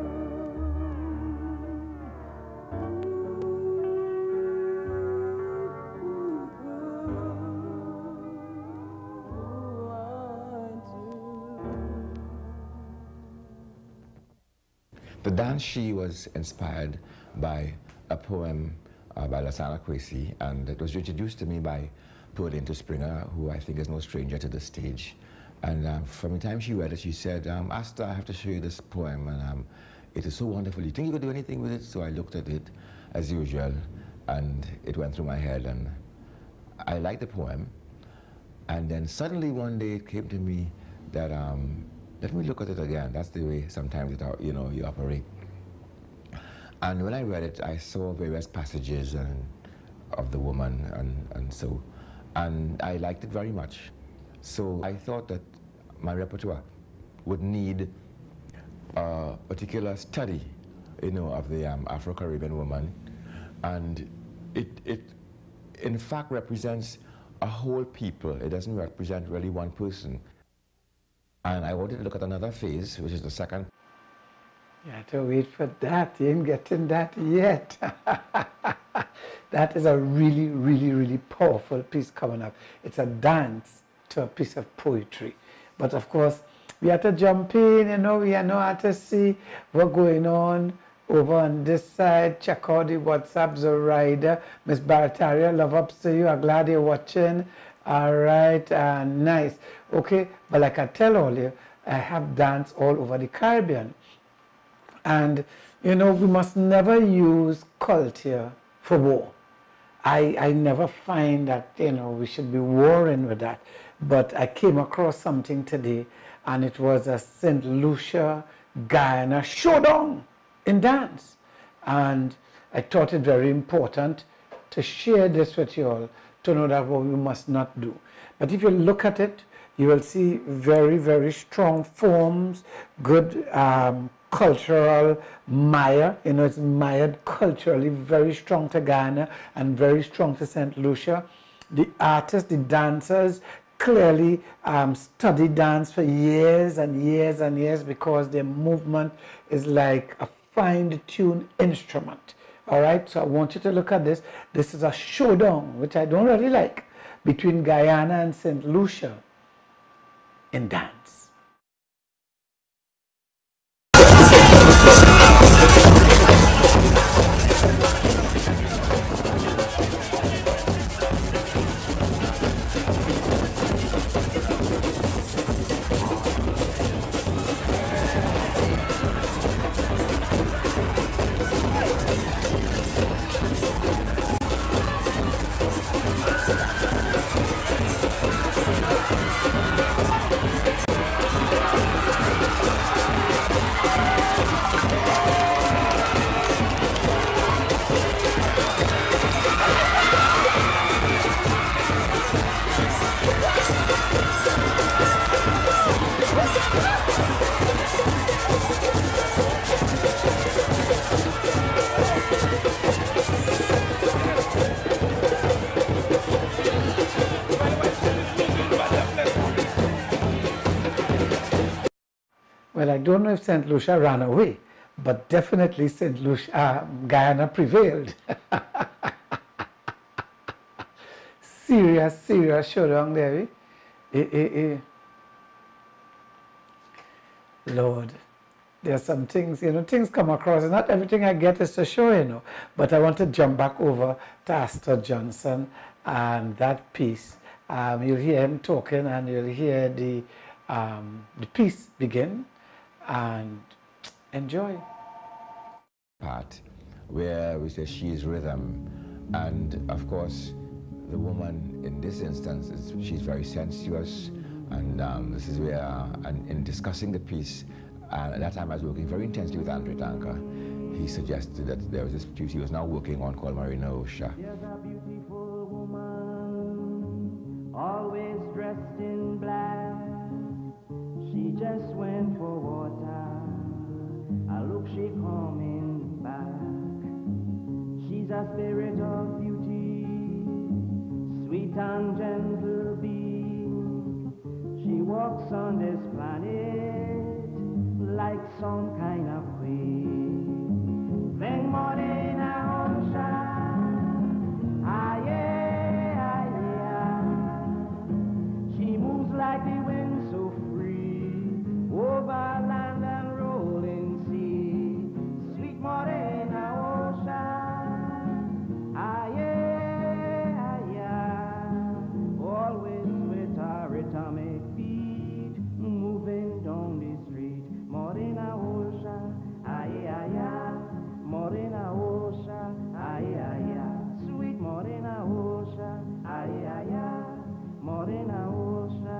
The dance she was inspired by a poem by Lasana Kwesi, and it was introduced to me by poet Into Springer, who I think is no stranger to the stage. And from the time she read it, she said, Asta, I have to show you this poem, and it is so wonderful. You think you could do anything with it? So I looked at it, as usual, and it went through my head, and I liked the poem. And then suddenly one day it came to me that, let me look at it again. That's the way sometimes you operate. And when I read it, I saw various passages of the woman, and I liked it very much. So I thought that my repertoire would need a particular study, of the Afro-Caribbean woman, and it in fact represents a whole people. It doesn't represent really one person. And I wanted to look at another phase, which is the second. You have to wait for that. You ain't getting that yet. That is a really powerful piece coming up. It's a dance to a piece of poetry. But of course, We had to jump in, you know, we had to see what's going on over on this side. Check out the WhatsApp, Zoraida. Miss Barataria, love ups to you. I'm glad you're watching. All right, nice. Okay, but like I tell all you, I have danced all over the Caribbean. And, you know, we must never use culture for war. I never find that, you know, we should be warring with that. But I came across something today, and it was a St. Lucia, Guyana showdown in dance. And I thought it very important to share this with you all, to know that what we must not do. But if you look at it, you will see very, very strong forms, good cultural Maya. You know, it's mired culturally, very strong to Ghana and very strong to St. Lucia. The artists, the dancers, clearly study dance for years and years and years, because their movement is like a fine-tuned instrument. All right, so I want you to look at this. This is a showdown, which I don't really like, between Guyana and St. Lucia in dance. Well, I don't know if St. Lucia ran away, but definitely St. Lucia, Guyana prevailed. Serious showdown there. Lord, there are some things, you know, things come across, and not everything I get is to show, you know. But I want to jump back over to Astor Johnson and that piece. You'll hear him talking, and you'll hear the piece begin, and enjoy. Part where we say she's rhythm, and of course the woman in this instance she's very sensuous, and this is where and in discussing the piece, at that time I was working very intensely with Andre Tanka. He suggested that there was this piece he was now working on called Marina Osha. There's a beautiful woman, always dressed in black. She just went for water. I look, she coming back. She's a spirit of beauty, sweet and gentle being. She walks on this planet like some kind of queen. Then Morena Osha, she moves like the wind so free, over land and rolling sea. Sweet Morena Osha, always with her rhythmic beat, moving down the street. Morena Osha, Morena Osha, sweet Morena Osha, Morena Osha,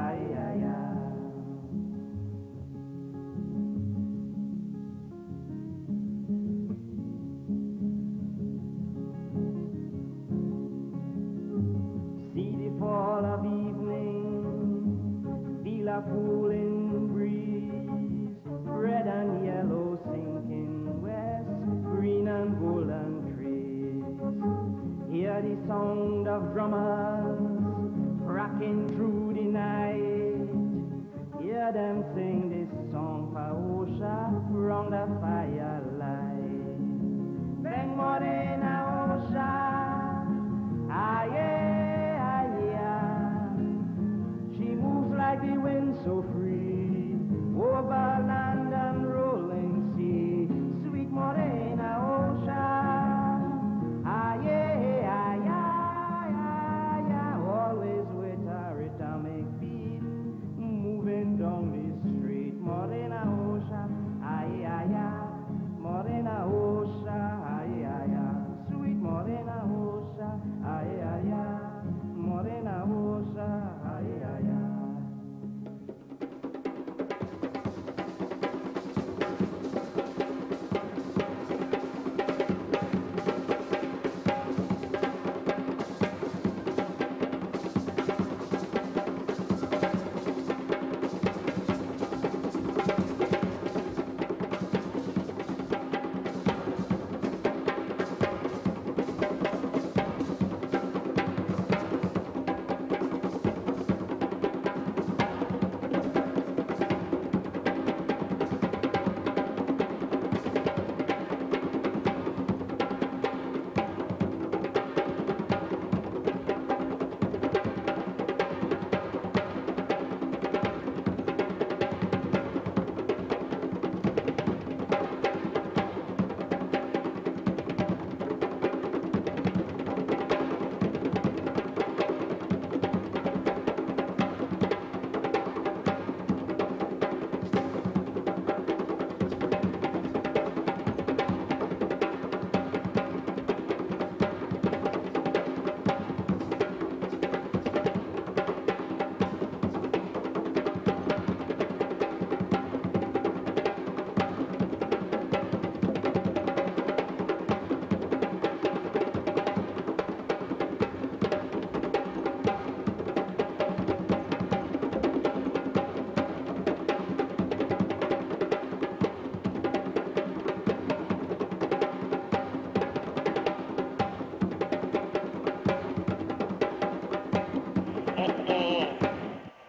See the fall of evening, feel a cooling breeze, red and yellow sinking west, green and golden trees. Hear the sound of drummers rocking through the night. Hear them sing this song for Osha round the firelight. Bang Morena Osha, she moves like the wind so free,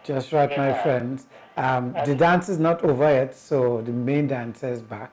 Just right, my friends. The dance is not over yet, so the main dancer is back.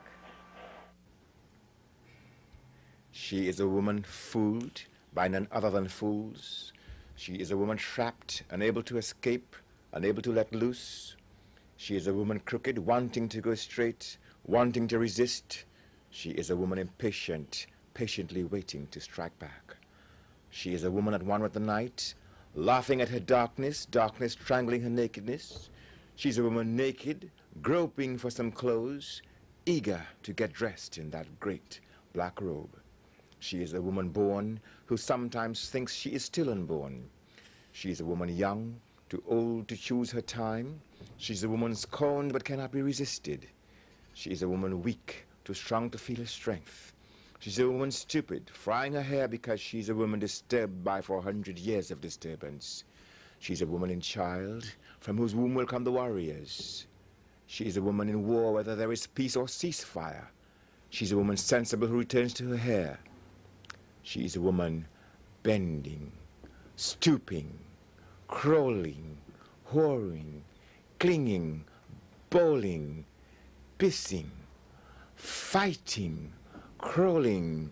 She is a woman fooled by none other than fools. She is a woman trapped, unable to escape, unable to let loose. She is a woman crooked, wanting to go straight, wanting to resist. She is a woman impatient, patiently waiting to strike back. She is a woman at one with the night, laughing at her darkness, darkness strangling her nakedness. She's a woman naked, groping for some clothes, eager to get dressed in that great black robe. She is a woman born who sometimes thinks she is still unborn. She is a woman young, too old to choose her time. She's a woman scorned but cannot be resisted. She is a woman weak, too strong to feel her strength. She's a woman stupid, frying her hair because she's a woman disturbed by 400 years of disturbance. She's a woman in child, from whose womb will come the warriors. She is a woman in war, whether there is peace or ceasefire. She's a woman sensible who returns to her hair. She is a woman bending, stooping, crawling, whoring, clinging, bowling, pissing, fighting, crawling,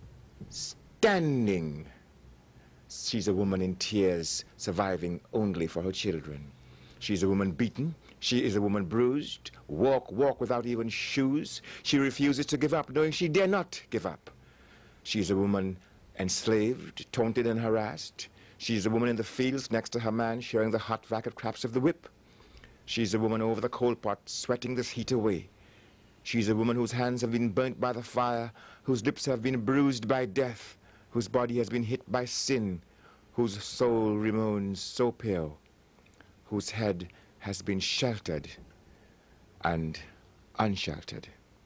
standing. She's a woman in tears, surviving only for her children. She's a woman beaten. She is a woman bruised. Walk without even shoes. She refuses to give up, knowing she dare not give up. She's a woman enslaved, taunted and harassed. She's a woman in the fields next to her man, sharing the hot racket craps of the whip. She's a woman over the coal pot, sweating this heat away. She's a woman whose hands have been burnt by the fire, whose lips have been bruised by death, whose body has been hit by sin, whose soul remains so pale, whose head has been sheltered and unsheltered.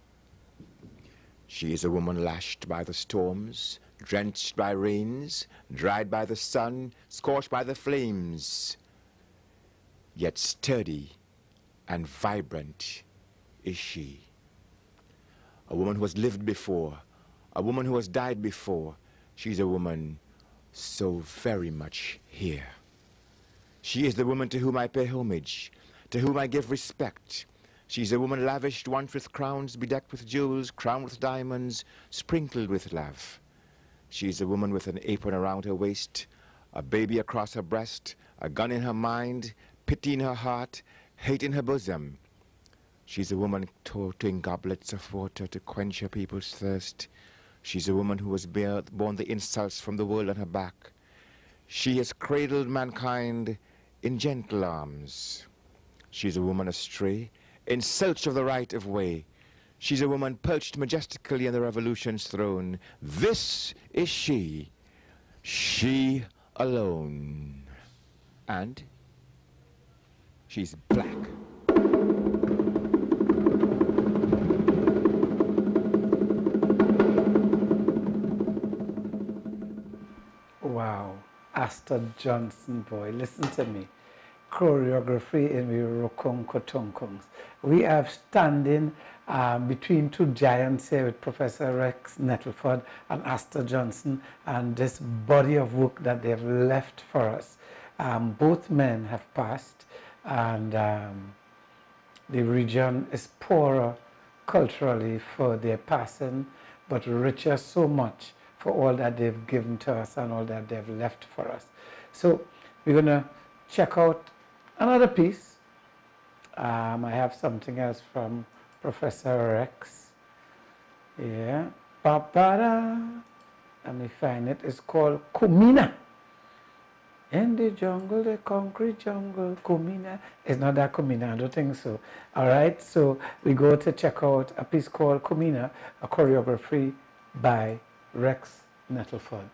She is a woman lashed by the storms, drenched by rains, dried by the sun, scorched by the flames, yet sturdy and vibrant is she. A woman who has lived before, a woman who has died before. She's a woman so very much here. She is the woman to whom I pay homage, to whom I give respect. She's a woman lavished once with crowns, bedecked with jewels, crowned with diamonds, sprinkled with love. She's a woman with an apron around her waist, a baby across her breast, a gun in her mind, pity in her heart, hate in her bosom. She's a woman toting goblets of water to quench her people's thirst. She's a woman who has borne the insults from the world on her back. She has cradled mankind in gentle arms. She's a woman astray, in search of the right of way. She's a woman perched majestically on the revolution's throne. This is she alone. And she's black. Wow, Astor Johnson, boy, listen to me. Choreography in the Rokonkotonkongs. We are standing between two giants here with Professor Rex Nettleford and Astor Johnson, and this body of work that they have left for us. Both men have passed, and the region is poorer culturally for their passing, but richer so much for all that they've given to us and all that they've left for us. So we're going to check out another piece. I have something else from Professor Rex. Yeah. Ba-ba-da. Let me find it. It's called Kumina. In the jungle, the concrete jungle, Kumina. It's not that Kumina, I don't think so. All right, so we go to check out a piece called Kumina, a choreography by Rex Nettleford.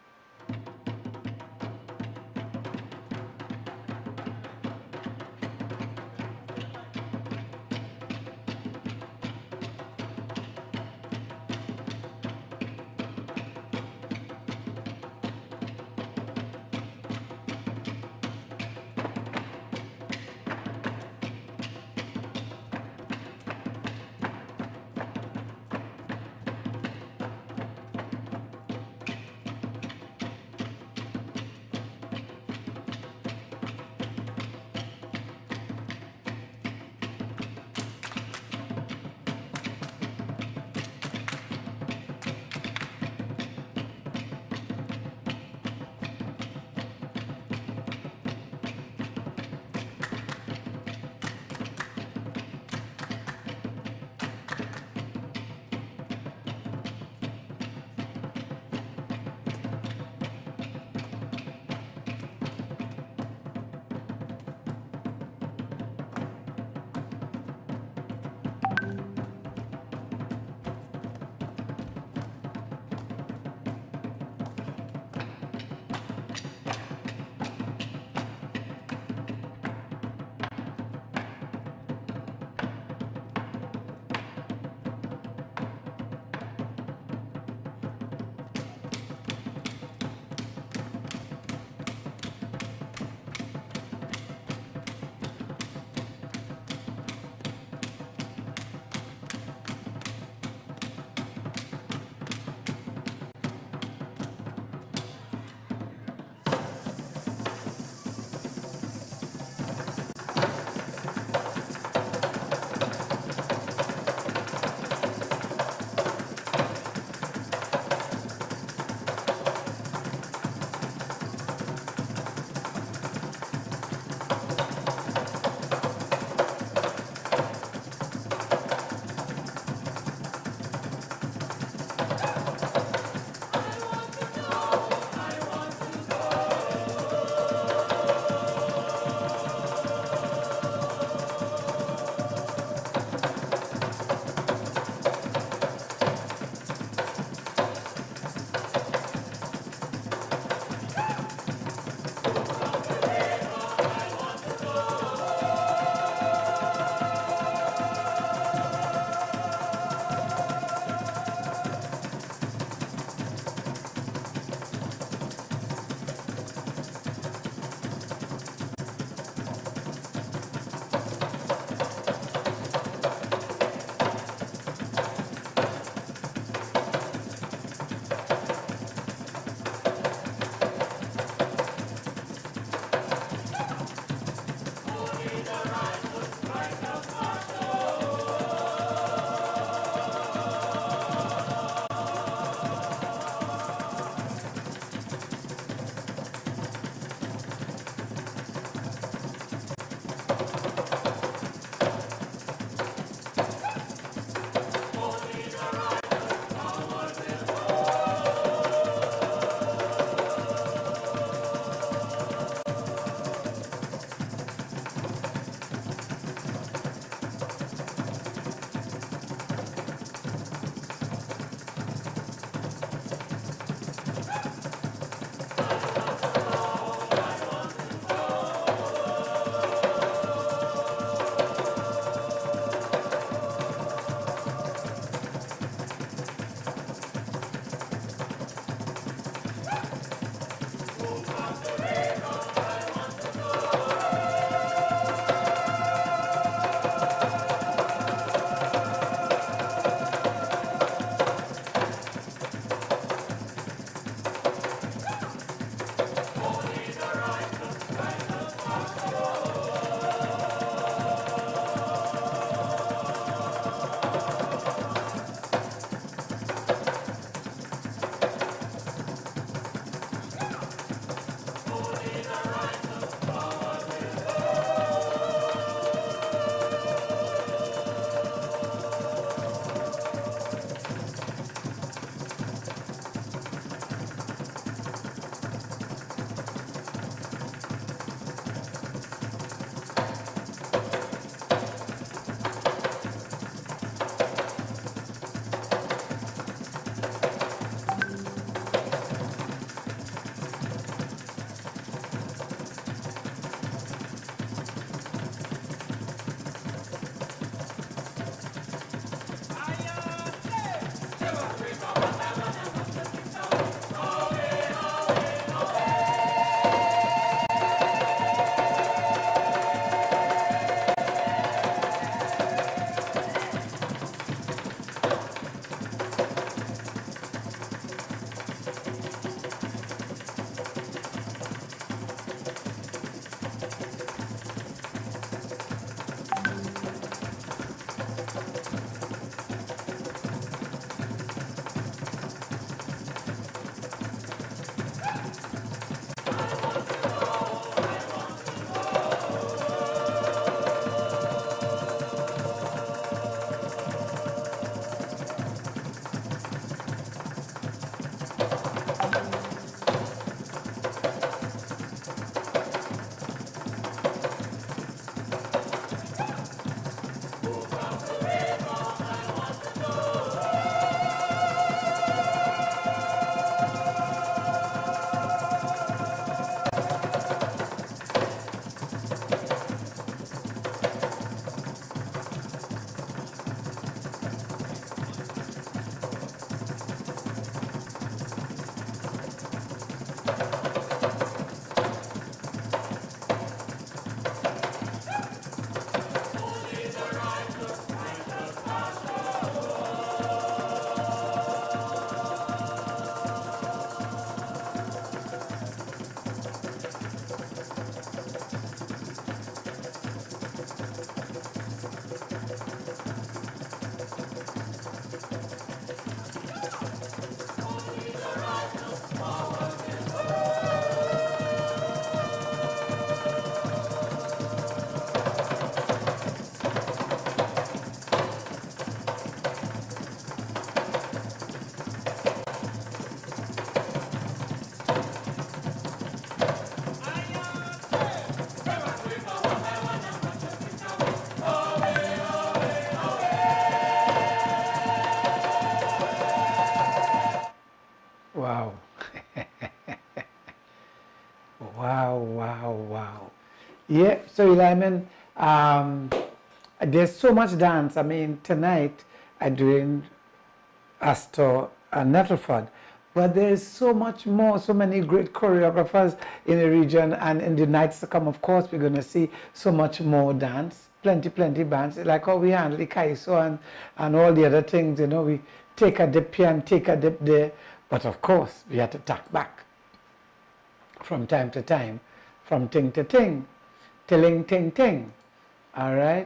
Wow, wow, wow. Yeah, so Lyman, there's so much dance. I mean, tonight I'm doing Astor and Nettleford, but there's so much more, so many great choreographers in the region, and in the nights to come, of course, we're going to see so much more dance, plenty bands, like how we handle the Kaiso and all the other things, you know, we take a dip here and take a dip there, but of course, we have to tack back from time to time, from ting to ting, tilling ting ting, all right?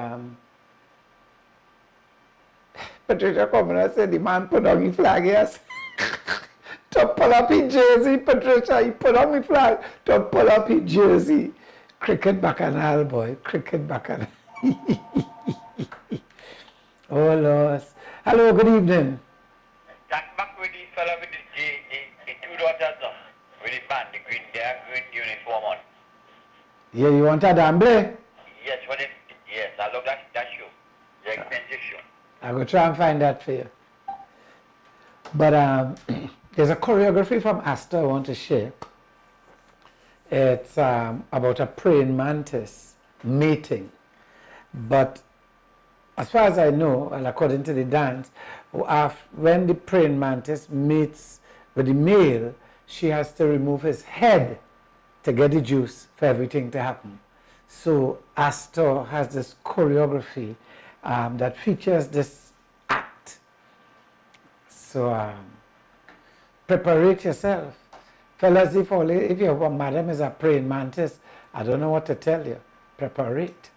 Patricia come and said the man put on his flag, yes. To pull up his jersey, Patricia, he put on his flag to pull up his jersey. Cricket bacchanal, boy, cricket bacchanal. Oh, Lord. Hello, good evening. Jack back with the fella with the two daughters with the band, the green uniform on. Yeah, you want a damble? Yes, yes, I love that show. The expensive show. I'll go try and find that for you. But there's a choreography from Astor I want to share. It's about a praying mantis mating. But as far as I know, and according to the dance, when the praying mantis mates with the male, she has to remove his head to get the juice for everything to happen. So Astor has this choreography that features this act. So preparate yourself. Fellas, if your madam is a praying mantis, I don't know what to tell you. Preparate.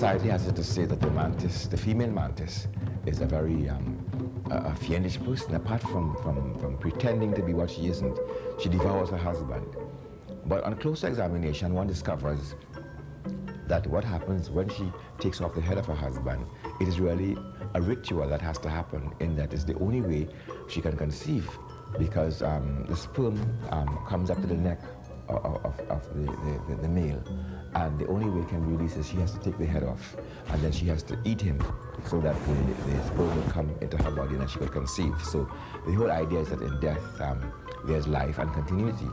society has to say that the mantis, the female mantis, is a very a fiendish person. Apart from pretending to be what she isn't, she devours her husband. But on closer examination, one discovers that what happens when she takes off the head of her husband, it is really a ritual that has to happen, in that it's the only way she can conceive, because the sperm comes up to the neck of the male, and the only way it can be released is she has to take the head off, and then she has to eat him so that the sperm will come into her body and then she will conceive. So the whole idea is that in death there's life and continuity.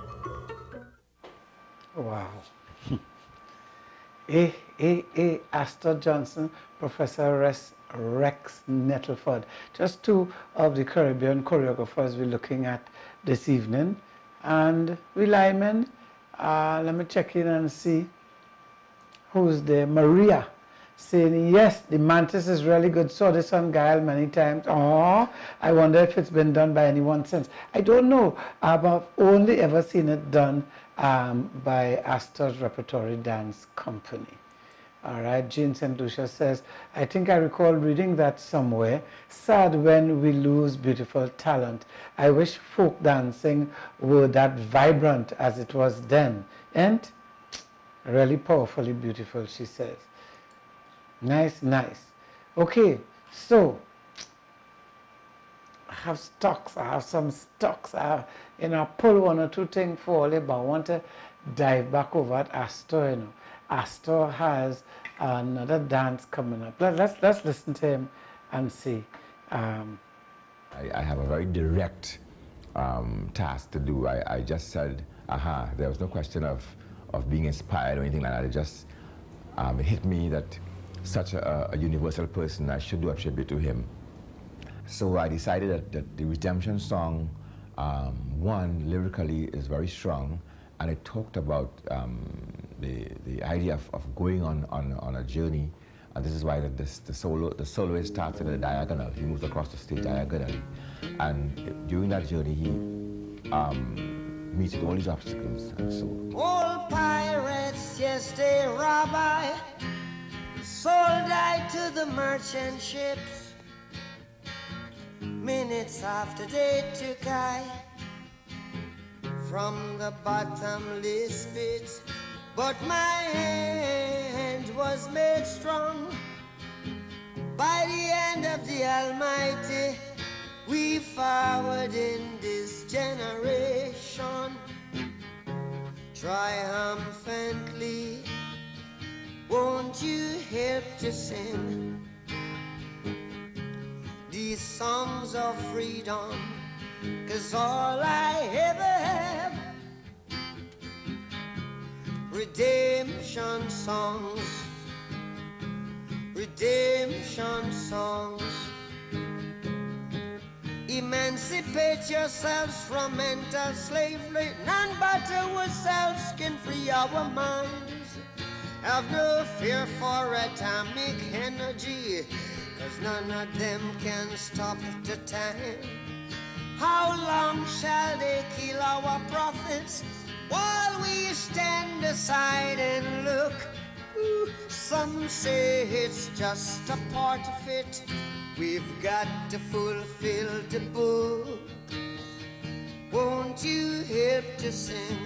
Wow. Astor Johnson, Professor Rex Nettleford. Just two of the Caribbean choreographers we're looking at this evening. And we Lyman, let me check in and see who's there. Maria saying, yes, the mantis is really good. Saw this on Gael many times. Oh, I wonder if it's been done by anyone since. I don't know. I've only ever seen it done by Astor's Repertory Dance Company. All right, Jean St. Lucia says, I think I recall reading that somewhere. Sad when we lose beautiful talent. I wish folk dancing were that vibrant as it was then. And really powerfully beautiful, she says. Nice, nice. Okay, so I have stocks. I have some stocks. I pull one or two things for you, but I want to dive back over at Astor. Astor has another dance coming up. Let's listen to him and see. I have a very direct task to do. I just said, aha, there was no question of being inspired or anything like that. It just hit me that such a universal person, I should do a tribute to him. So I decided that the Redemption song, one, lyrically is very strong, and it talked about the idea of going on a journey, and this is why the soloist starts in a diagonal. He moves across the stage diagonally, and during that journey he meets with all these obstacles, and so. Old pirates, yes, they rob I, sold I to the merchant ships. Minutes after they took I from the bottomless pit, but my hand was made strong by the hand of the Almighty. We forward in this generation triumphantly. Won't you help to sing these songs of freedom? 'Cause all I ever have, redemption songs, redemption songs. Emancipate yourselves from mental slavery. None but ourselves can free our minds. Have no fear for atomic energy, 'cause none of them can stop the time. How long shall they kill our prophets while we stand aside and look? Ooh, some say it's just a part of it. We've got to fulfill the book. Won't you help to sing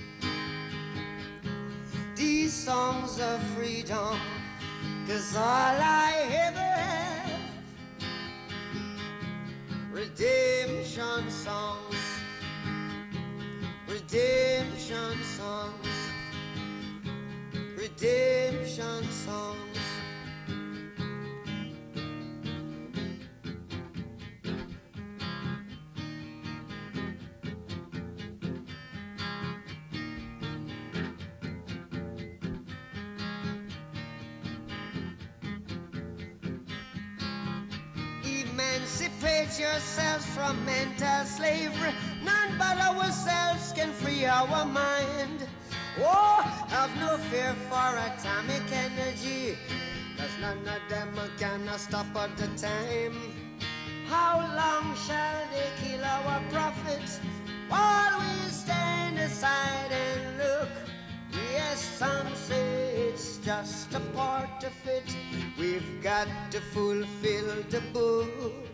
these songs of freedom? 'Cause all I ever have, redemption songs, redemption songs, redemption songs. Emancipate yourselves from mental slavery. None but ourselves can free our mind. Oh, have no fear for atomic energy, 'cause none of them can stop at the time. How long shall they kill our prophets while we stand aside and look? yes, some say it's just a part of it. We've got to fulfill the book.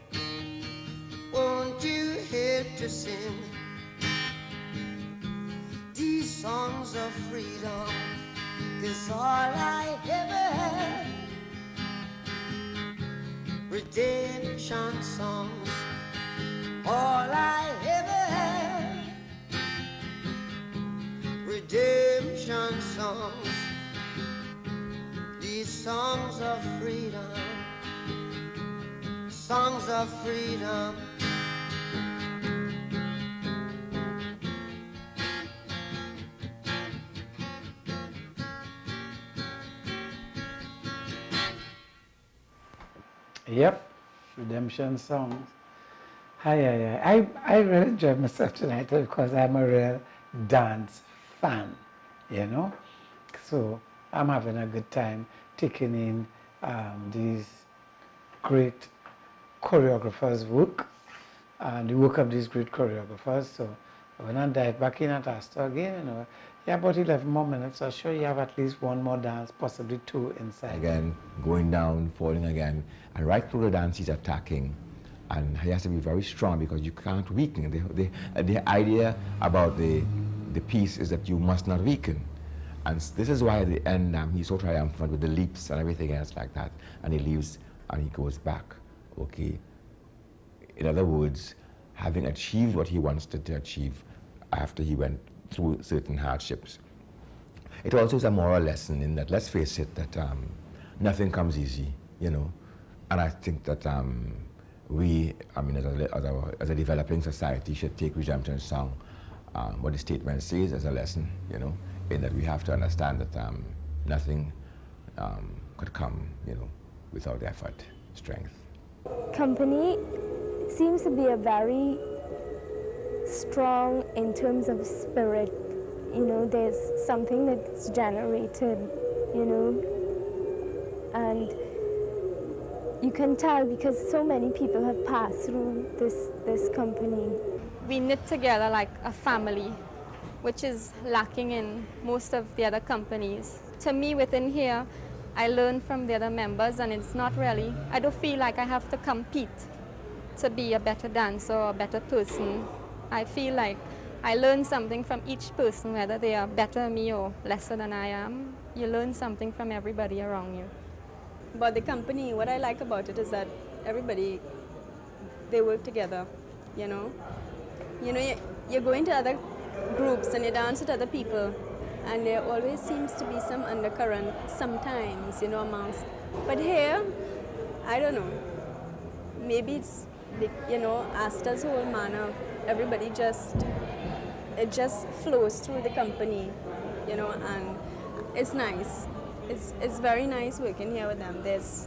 Won't you help to sing these songs of freedom? 'Cause all I ever had, redemption songs, all I ever had, redemption songs, these songs of freedom, songs of freedom. Yep, redemption songs. I really enjoyed myself tonight because I'm a real dance fan, you know. So I'm having a good time taking in these great choreographers' work and the work of these great choreographers. So when I dive back in at Astor again, you know, yeah, about 11 more minutes, so sure you have at least one more dance, possibly two inside. Again, going down, falling again, and right through the dance he's attacking. And he has to be very strong because you can't weaken. The idea about the piece is that you must not weaken. And this is why at the end he's so triumphant with the leaps and everything else like that. And he leaves and he goes back, okay? In other words, having achieved what he wants to achieve after he went through certain hardships. It also is a moral lesson in that, let's face it, that nothing comes easy, you know. And I think that we, I mean, as a developing society, should take Redemption Song, what the statement says, as a lesson, you know, in that we have to understand that nothing could come, you know, without effort, strength. Company seems to be a very strong in terms of spirit. You know, there's something that's generated, you know, and you can tell because so many people have passed through this company. We knit together like a family, which is lacking in most of the other companies. To me, within here, I learn from the other members, and it's not really, I don't feel like I have to compete to be a better dancer or a better person. I feel like I learn something from each person, whether they are better than me or lesser than I am. You learn something from everybody around you. But the company, what I like about it is that everybody, they work together, you know. You know, you go into other groups and you dance with other people, and there always seems to be some undercurrent sometimes, you know, amongst. But here, I don't know, maybe it's, you know, Astor's whole manner, everybody it just flows through the company, you know, and it's nice. It's very nice working here with them. There's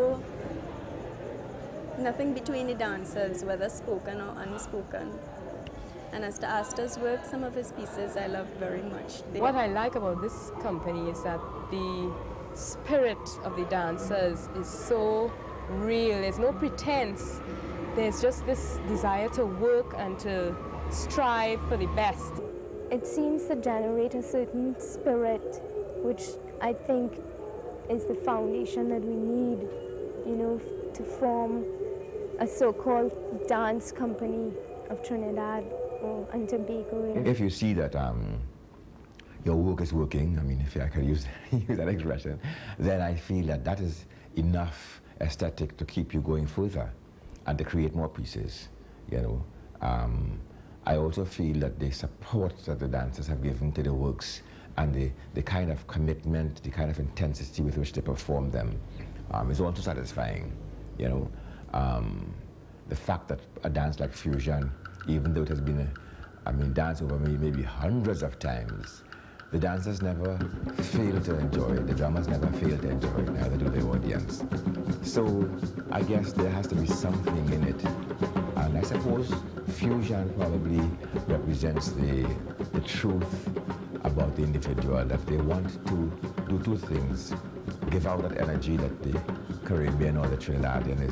nothing between the dancers, whether spoken or unspoken. And as to Astor's work, some of his pieces I love very much. What I like about this company is that the spirit of the dancers is so real. There's no pretense. There's just this desire to work and to strive for the best. It seems to generate a certain spirit, which I think is the foundation that we need, you know, to form a so-called dance company of Trinidad and Tobago. If you see that your work is working, I mean, if I can use that expression, then I feel that that is enough aesthetic to keep you going further and to create more pieces, you know. I also feel that the support that the dancers have given to the works and the kind of commitment, the kind of intensity with which they perform them is also satisfying, you know. The fact that a dance like fusion, even though it has been, danced over maybe hundreds of times, the dancers never fail to enjoy it, the drummers never fail to enjoy it, neither do the audience. So I guess there has to be something in it. And I suppose fusion probably represents the truth about the individual, that they want to do two things: give out that energy that the Caribbean or the Trinidadian is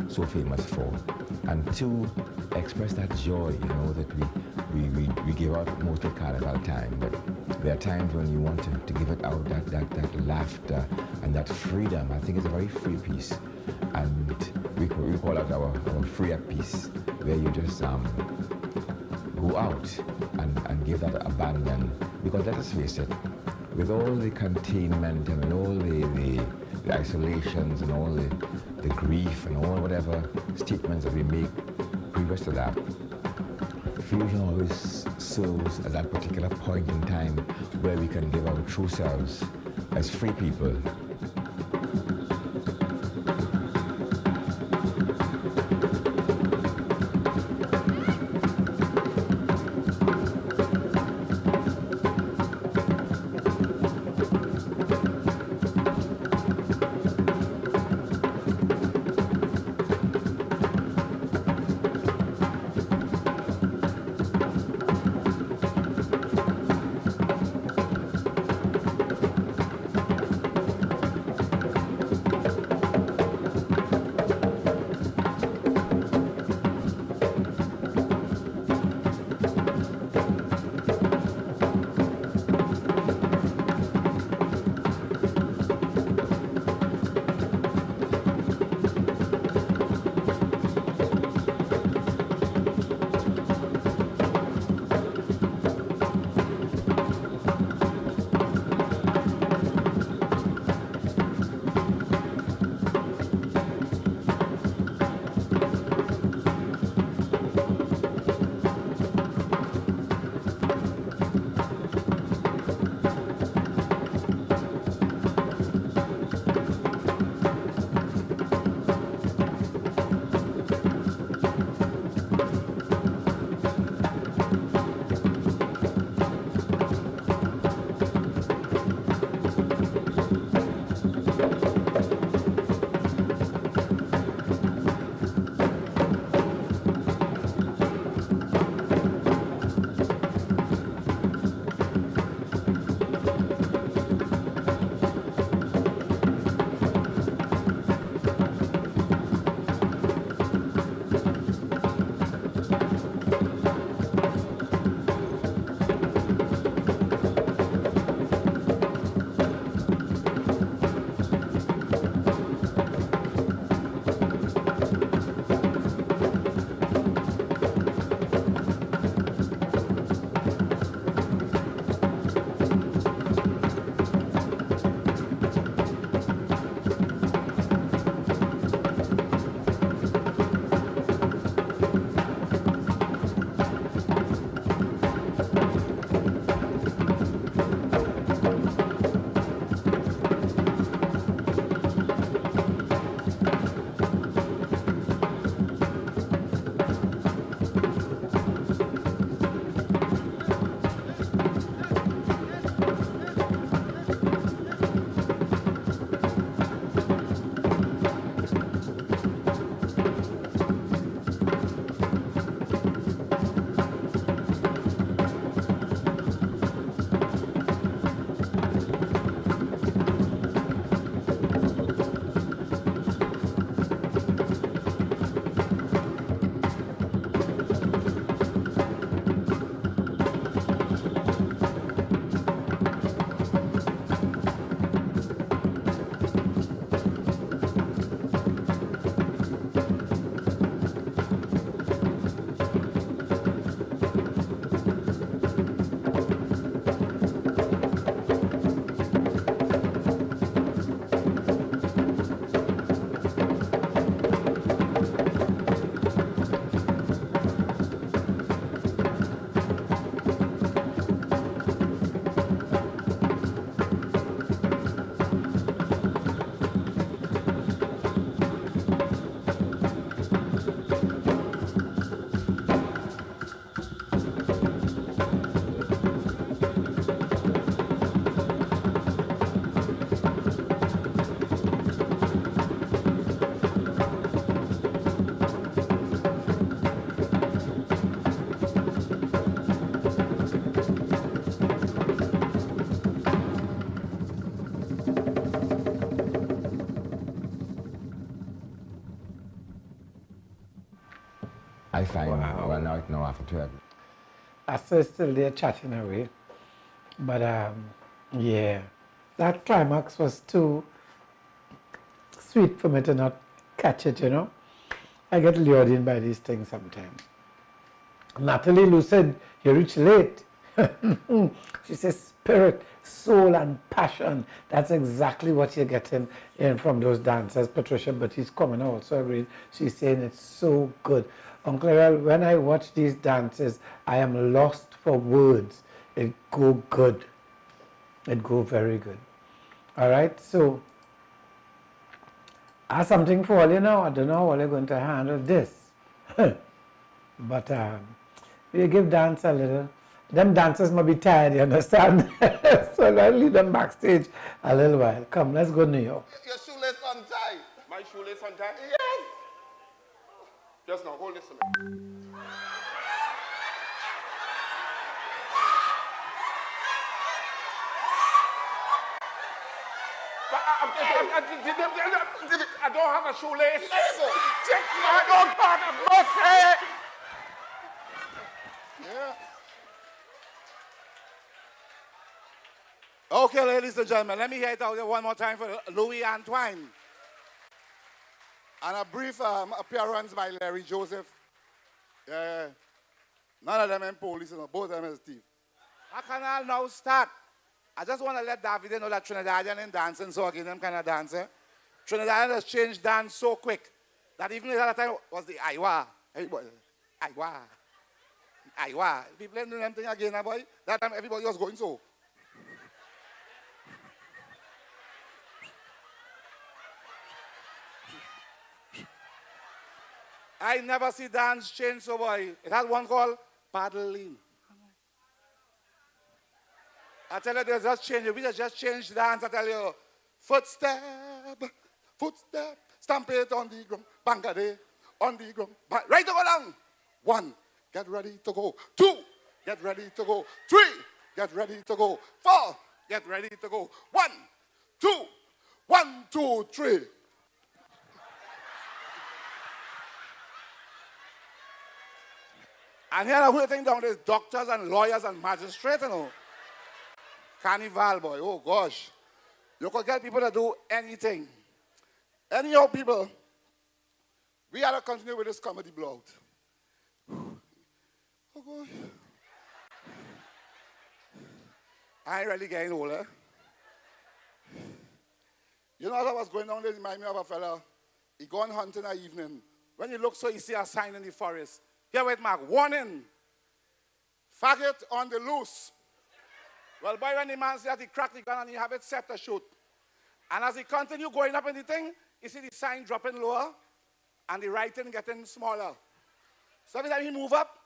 so famous for. And to express that joy, you know, that we give out most of Carnival time, but there are times when you want to give it out, that laughter and that freedom. I think it's a very free piece. And we call it our free up piece, where you just go out and give that abandon. Because let us face it, with all the containment and all the isolations and all the grief and all whatever statements that we make previous to that, fusion always serves as that particular point in time where we can give our true selves as free people. I find we're out now after 12. Esther's still there chatting away. But yeah, that climax was too sweet for me to not catch it, you know. I get lured in by these things sometimes. Natalie Lou said, you reached late. She says spirit, soul, and passion. That's exactly what you're getting in from those dancers. Patricia Batty's coming also agreed. She's saying it's so good. Uncle Errol, when I watch these dances, I am lost for words. It go good. It go very good. All right, so I have something for all you now. I don't know how you're going to handle this. But we give dance a little. Them dancers might be tired, you understand? So I'll leave them backstage a little while. Come, let's go to New York. Your shoelace untied. My shoelace untied? Yes. Just now, hold this to me. But I don't have a shoelace. Check my own part of mercy. Yeah. Okay, ladies and gentlemen, let me hear it out there one more time for Louis Antoine. And a brief appearance by Larry Joseph. Yeah. None of them in police, you know, both of them is thief. How can I now start? I just want to let David know that Trinidadian in dancing, so again, them kind of dancer. Trinidadian has changed dance so quick that even at that time was the Aiwa. Everybody, Aiwa. Aiwa. People doing them thing again, boy. That time everybody was going so. I never see dance change so boy. It had one called paddling. I tell you, they just change. We just change dance. I tell you, footstep, footstep, stamp it on the ground, bangade on the ground. Right to go down. 1, get ready to go. 2, get ready to go. 3, get ready to go. 4, get ready to go. 1, 2, 1, 2, 3. And here the whole thing down is doctors and lawyers and magistrates, you know. Carnival, boy, oh gosh. You could get people to do anything. Anyhow, people, we have to continue with this comedy blowout. Oh gosh. I ain't really getting older. You know what was going on there? Remind me of a fella. He gone hunting that evening. When he looks so, he see a sign in the forest. Here with mark, warning, faggot on the loose. Well, boy, when the man see that, he cracked the gun and he have it set to shoot. And as he continue going up in the thing, you see the sign dropping lower and the writing getting smaller. So every time he move up,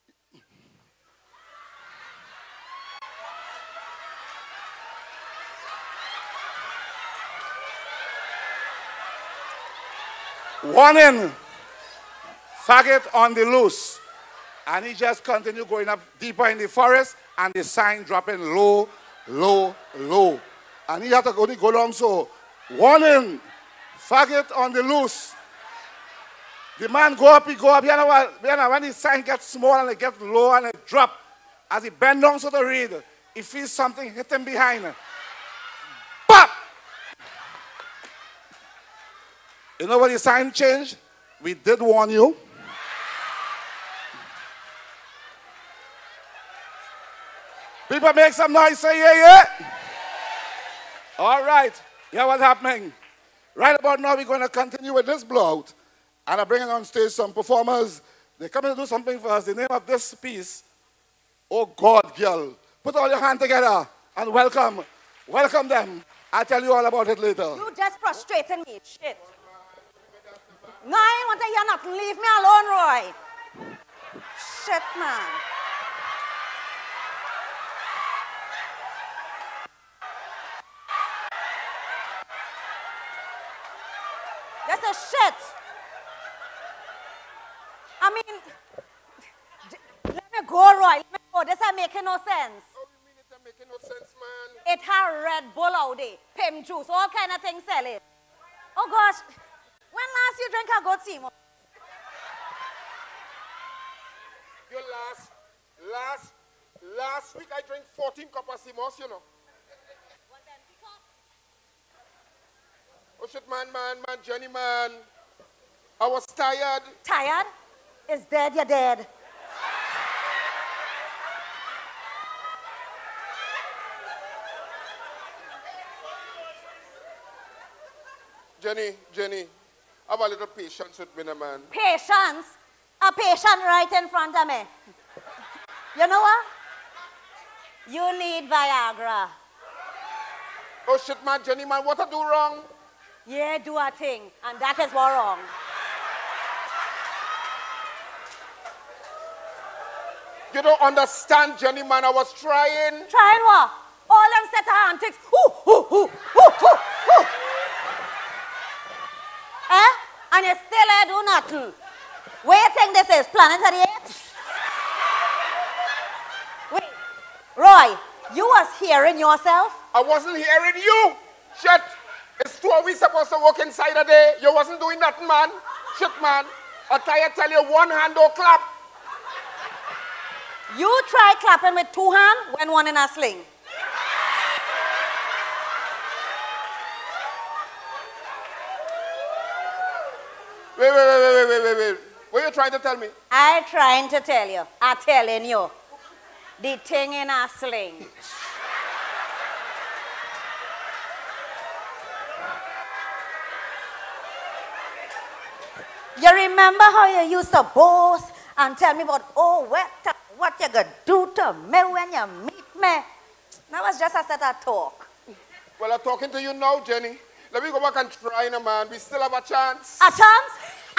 warning, faggot on the loose. And he just continue going up deeper in the forest and the sign dropping low, low, low. And he had to only go down so. Warning, faggot on the loose. The man go up, he go up. You know, when the sign gets small and it gets low and it drop, as he bend down so to read, he feels something hit him behind. Pop! You know what the sign changed? We did warn you. People make some noise, say yeah, yeah. All right, yeah, what's happening? Right about now, we're going to continue with this blowout. And I'm bringing on stage some performers. They're coming to do something for us. The name of this piece, Oh God, Girl. Put all your hands together and welcome them. I'll tell you all about it later. You just frustrated me, shit. No, I want to hear nothing. Leave me alone, Roy. Shit, man. That's a shit. I mean, let me go, Roy. Let me go. This ain't making no sense. How do you mean it ain't making no sense, man? It had Red Bull out there, Pim juice, all kind of things selling. Oh gosh, when last you drink a good tea? Last week I drank 14 cups of Simos, you know. Oh shit, man, Jenny, man. I was tired. Tired? Is dead, you're dead. Jenny, have a little patience with me, man. Patience? A patient right in front of me. You know what? You need Viagra. Oh shit, man, Jenny, man, what I do wrong? Yeah, do a thing, and that is what wrong. You don't understand, Jenny, man, I was trying. Trying what? All them set of antics. Ooh. Eh? And you still ain't do nothing. Where you think this is? Planet of the Apes? Wait, Roy, you was hearing yourself? I wasn't hearing you. Shit. It's 2 weeks supposed to work inside a day. You wasn't doing nothing, man. Shit, man. I tell you, one hand don't clap. You try clapping with 2 hands when one in a sling. Wait. What are you trying to tell me? I trying to tell you. I'm telling you. The thing in a sling. You remember how you used to boast and tell me about, what you gonna do to me when you meet me? That was just a set of talk. Well, I'm talking to you now, Jenny. Let me go back and try, man. We still have a chance. A chance?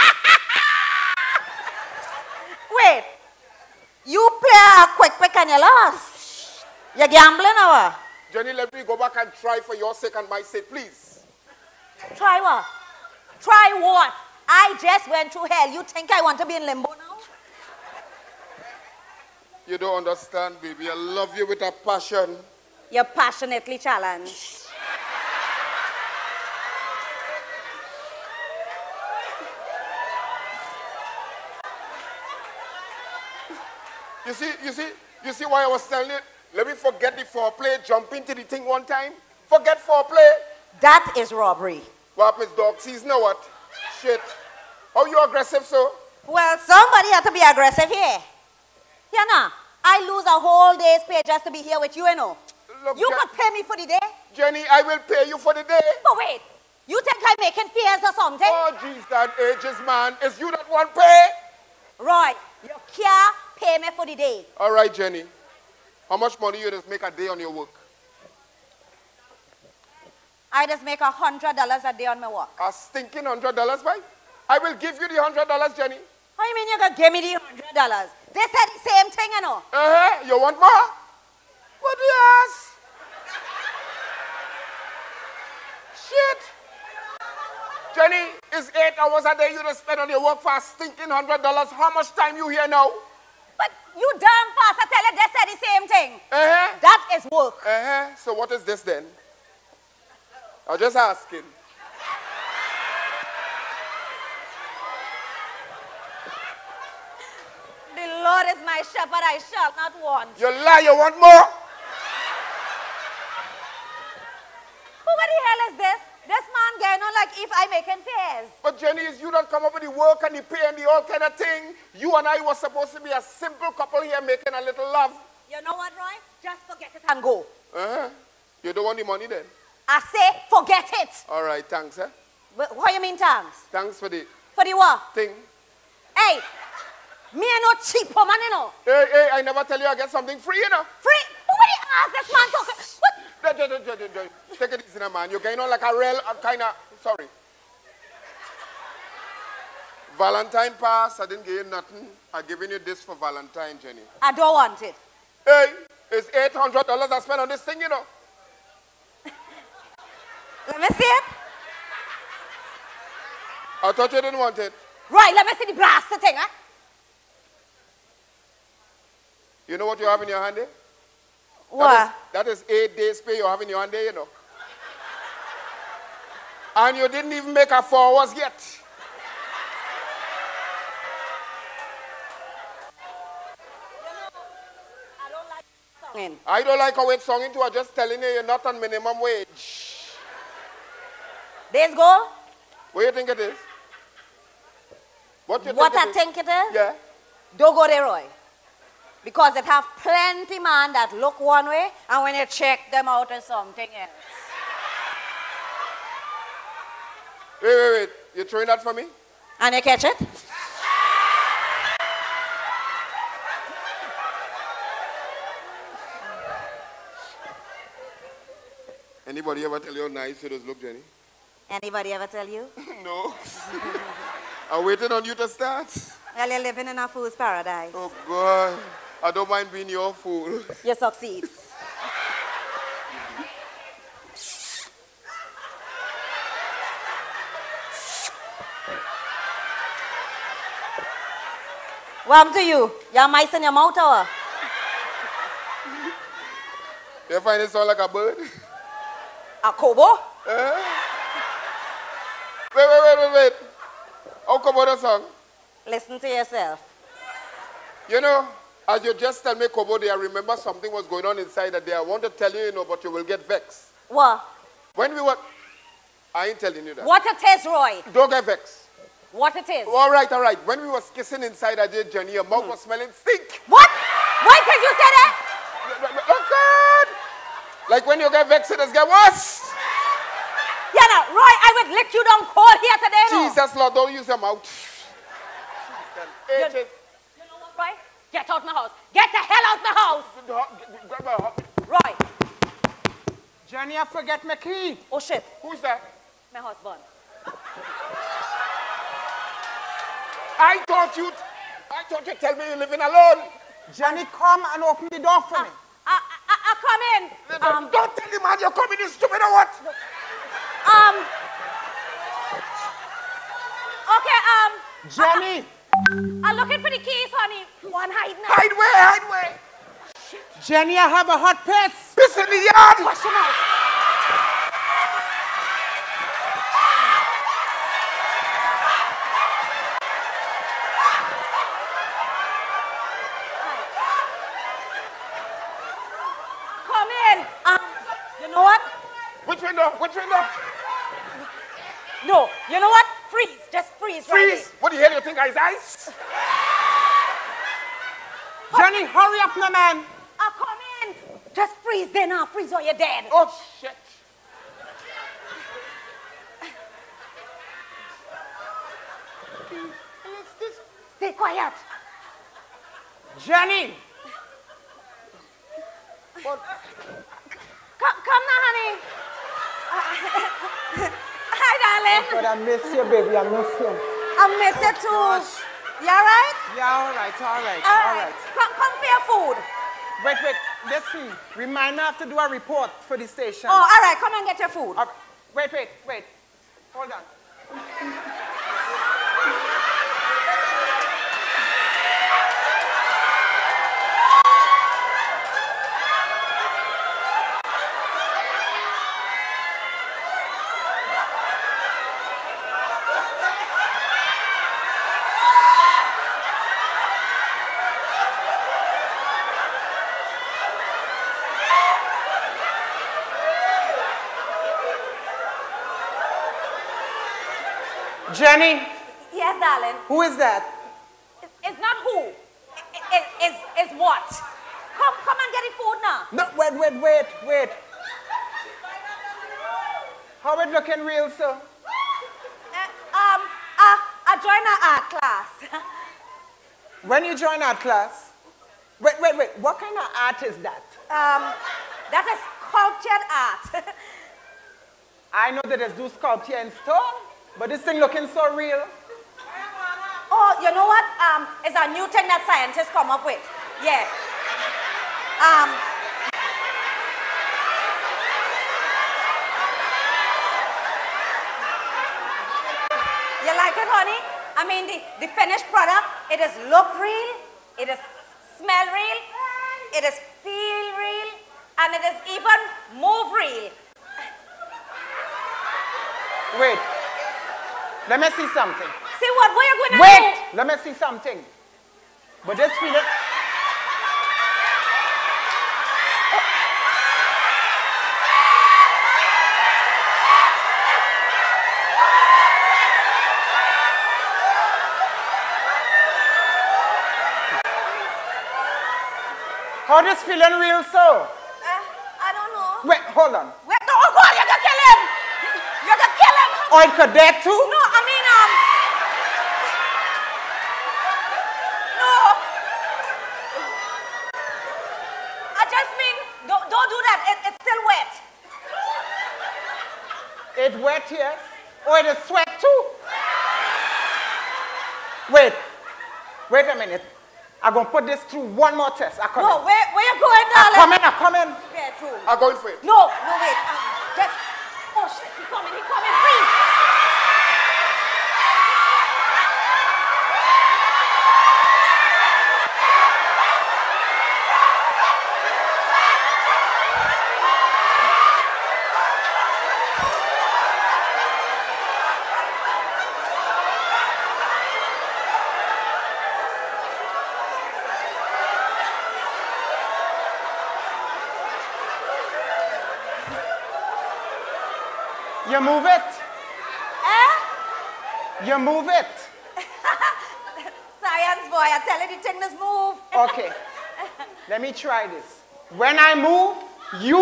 Wait. You play quick and you lost. You're gambling or? Jenny, let me go back and try for your sake and my sake, please. Try what? Try what? I just went through hell. You think I want to be in limbo now? You don't understand, baby. I love you with a passion. You're passionately challenged. You see why I was telling you? Let me forget the foreplay, jump into the thing one time. Forget foreplay. That is robbery. What happens, dog? Season or what? Shit. How you aggressive, so? Well, somebody had to be aggressive here. You know, I lose a whole day's pay just to be here with you, you know. Look, you could pay me for the day. Jenny, I will pay you for the day. But wait, you think I'm making fares or something? Oh, jeez, that ages, man. Is you that want pay? Right, you can't pay me for the day. All right, Jenny. How much money you just make a day on your work? I just make $100 a day on my work. A stinking $100, right? I will give you the $100, Jenny. How you mean you're going to give me the $100? They said the same thing, you know. You want more? What do you ask? Shit. Jenny, it's 8 hours a day you just spend on your work for a stinking $100. How much time you here now? But you damn fast, I tell you, they said the same thing. That is work. So what is this then? I'm just asking. The Lord is my shepherd, I shall not want. You lie, you want more? Who the hell is this? This man going on like if I making fares. But Jenny, is you don't come up with the work and the pay and the all kind of thing. You and I were supposed to be a simple couple here making a little love. You know what, Roy? Just forget it and go. You don't want the money then? I say forget it. All right, thanks, eh? What you mean thanks? Thanks for the... For the what? Thing. Hey, me ain't no cheap woman, you know. Hey, I never tell you I get something free, you know. Free? Who would you ask this man talking? What? Take it easy now, man. You're going on like a real kind of... Sorry. Valentine pass, I didn't give you nothing. I'm giving you this for Valentine, Jenny. I don't want it. Hey, it's $800 I spent on this thing, you know. Let me see it. I thought you didn't want it. Right, let me see the blasted thing, huh? You know what you have in your hand there? What? That is 8 days pay you have in your hand there, you know. And you didn't even make a 4 hours yet. songing. I don't like how it's songing too. I'm just telling you, you're not on minimum wage. Days go? What do you think it is? What you What think I think it is? Yeah. Don't go there, Roy. Because it have plenty man that look one way, and when you check them out, it's something else. Wait. You're throwing that for me? And you catch it? Anybody ever tell you how nice you just look, Jenny? Anybody ever tell you? No. I'm waiting on you to start. Well, you're living in a fool's paradise. Oh, God. I don't mind being your fool. You succeed. What happened to you? You have mice in your mouth, or? You find it sound like a bird? A kobo? Wait. How come the song? Listen to yourself. You know, as you just tell me Kobo day, I remember something was going on inside that day. I want to tell you, but you will get vexed. What? When we were... I ain't telling you that. What it is, Roy? Don't get vexed. What it is? All right. When we was kissing inside that day, Jenny, your mouth was smelling stink. What? Why did you say that? Oh, God. Like when you get vexed, it get worse. Yeah, no, Roy, I would lick you down cold here today, no? Jesus, Lord, don't use your mouth. You know what, Roy? Get out my house. Get the hell out my house. Roy. Jenny, I forget my key. Oh, shit. Who's that? My husband. I thought you tell me you're living alone. Jenny, come and open the door for me. I come in. Don't tell the man you're coming, you stupid or what? Okay, Jenny. I'm looking for the keys, honey. One hide now. Hide where? Jenny, I have a hot piss. Piss in the yard. Wash your mouth. Come in. You know what? Which window? No, you know what? Freeze. Just freeze. Freeze? What the hell you think is ice? Jenny, hurry up, my man. Come in. Just freeze then, freeze or you're dead. Oh, shit. Stay quiet. Jenny. Come now, honey. Hi, darling. But I miss you, baby. I miss you. I miss you too. You all right? Yeah, all right. All right. Come for your food. Wait. Listen. Remind me I have to do a report for the station. Oh, all right. Come and get your food. Wait. Hold on. Jenny. Yes, darling. Who is that? It's not who. It's what. Come and get the food now. No, wait. How it looking real, sir? I joined an art class. When you join art class? Wait. What kind of art is that? That is sculptured art. I know that they do sculpture in stone, but this thing looking so real. Oh, you know what? It's a new thing that scientists come up with. Yeah. You like it, honey? I mean, the finished product, it is look real, it is smell real, it is feel real, and it is even move real. Wait. Let me see something. See what? Where you going to do? Wait! Let me see something. But this feeling... How this feeling real so? I don't know. Wait, hold on. Wait, no, oh God, you're gonna kill him! You're gonna kill him! Oh, it could dead too? No, I mean, no. I just mean, don't do that. It's still wet. It's wet, yes. Oh, it is sweat too. Wait a minute. I'm going to put this through one more test. No, where you going, darling? I'm coming. Yeah, true. I'm going for it. No, wait. Just, oh shit, he coming, freeze. You move it. You move it. Science boy, I tell you the thing is move. Okay. Let me try this. When I move, you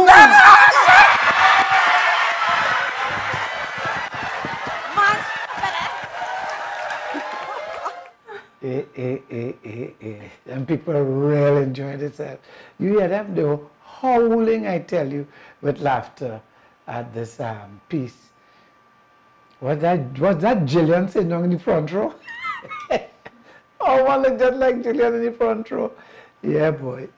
move. Them people really enjoyed themselves. You hear them? They were howling, I tell you, with laughter at this piece. Was that Jillian sitting down in the front row? Oh, one looked just like Jillian in the front row. Yeah, boy.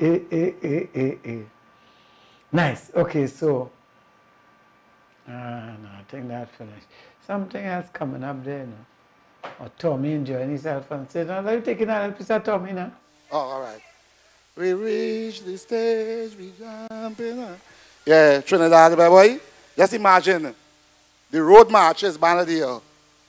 Nice. Okay, so. No, I think that's finished. Something else coming up there, you know. Or Tommy enjoying himself and saying, no, let me take another piece of Tommy now. Oh, all right. We reach the stage, we jump in. Yeah, Trinidad, boy. Just imagine, the road march is Banadia.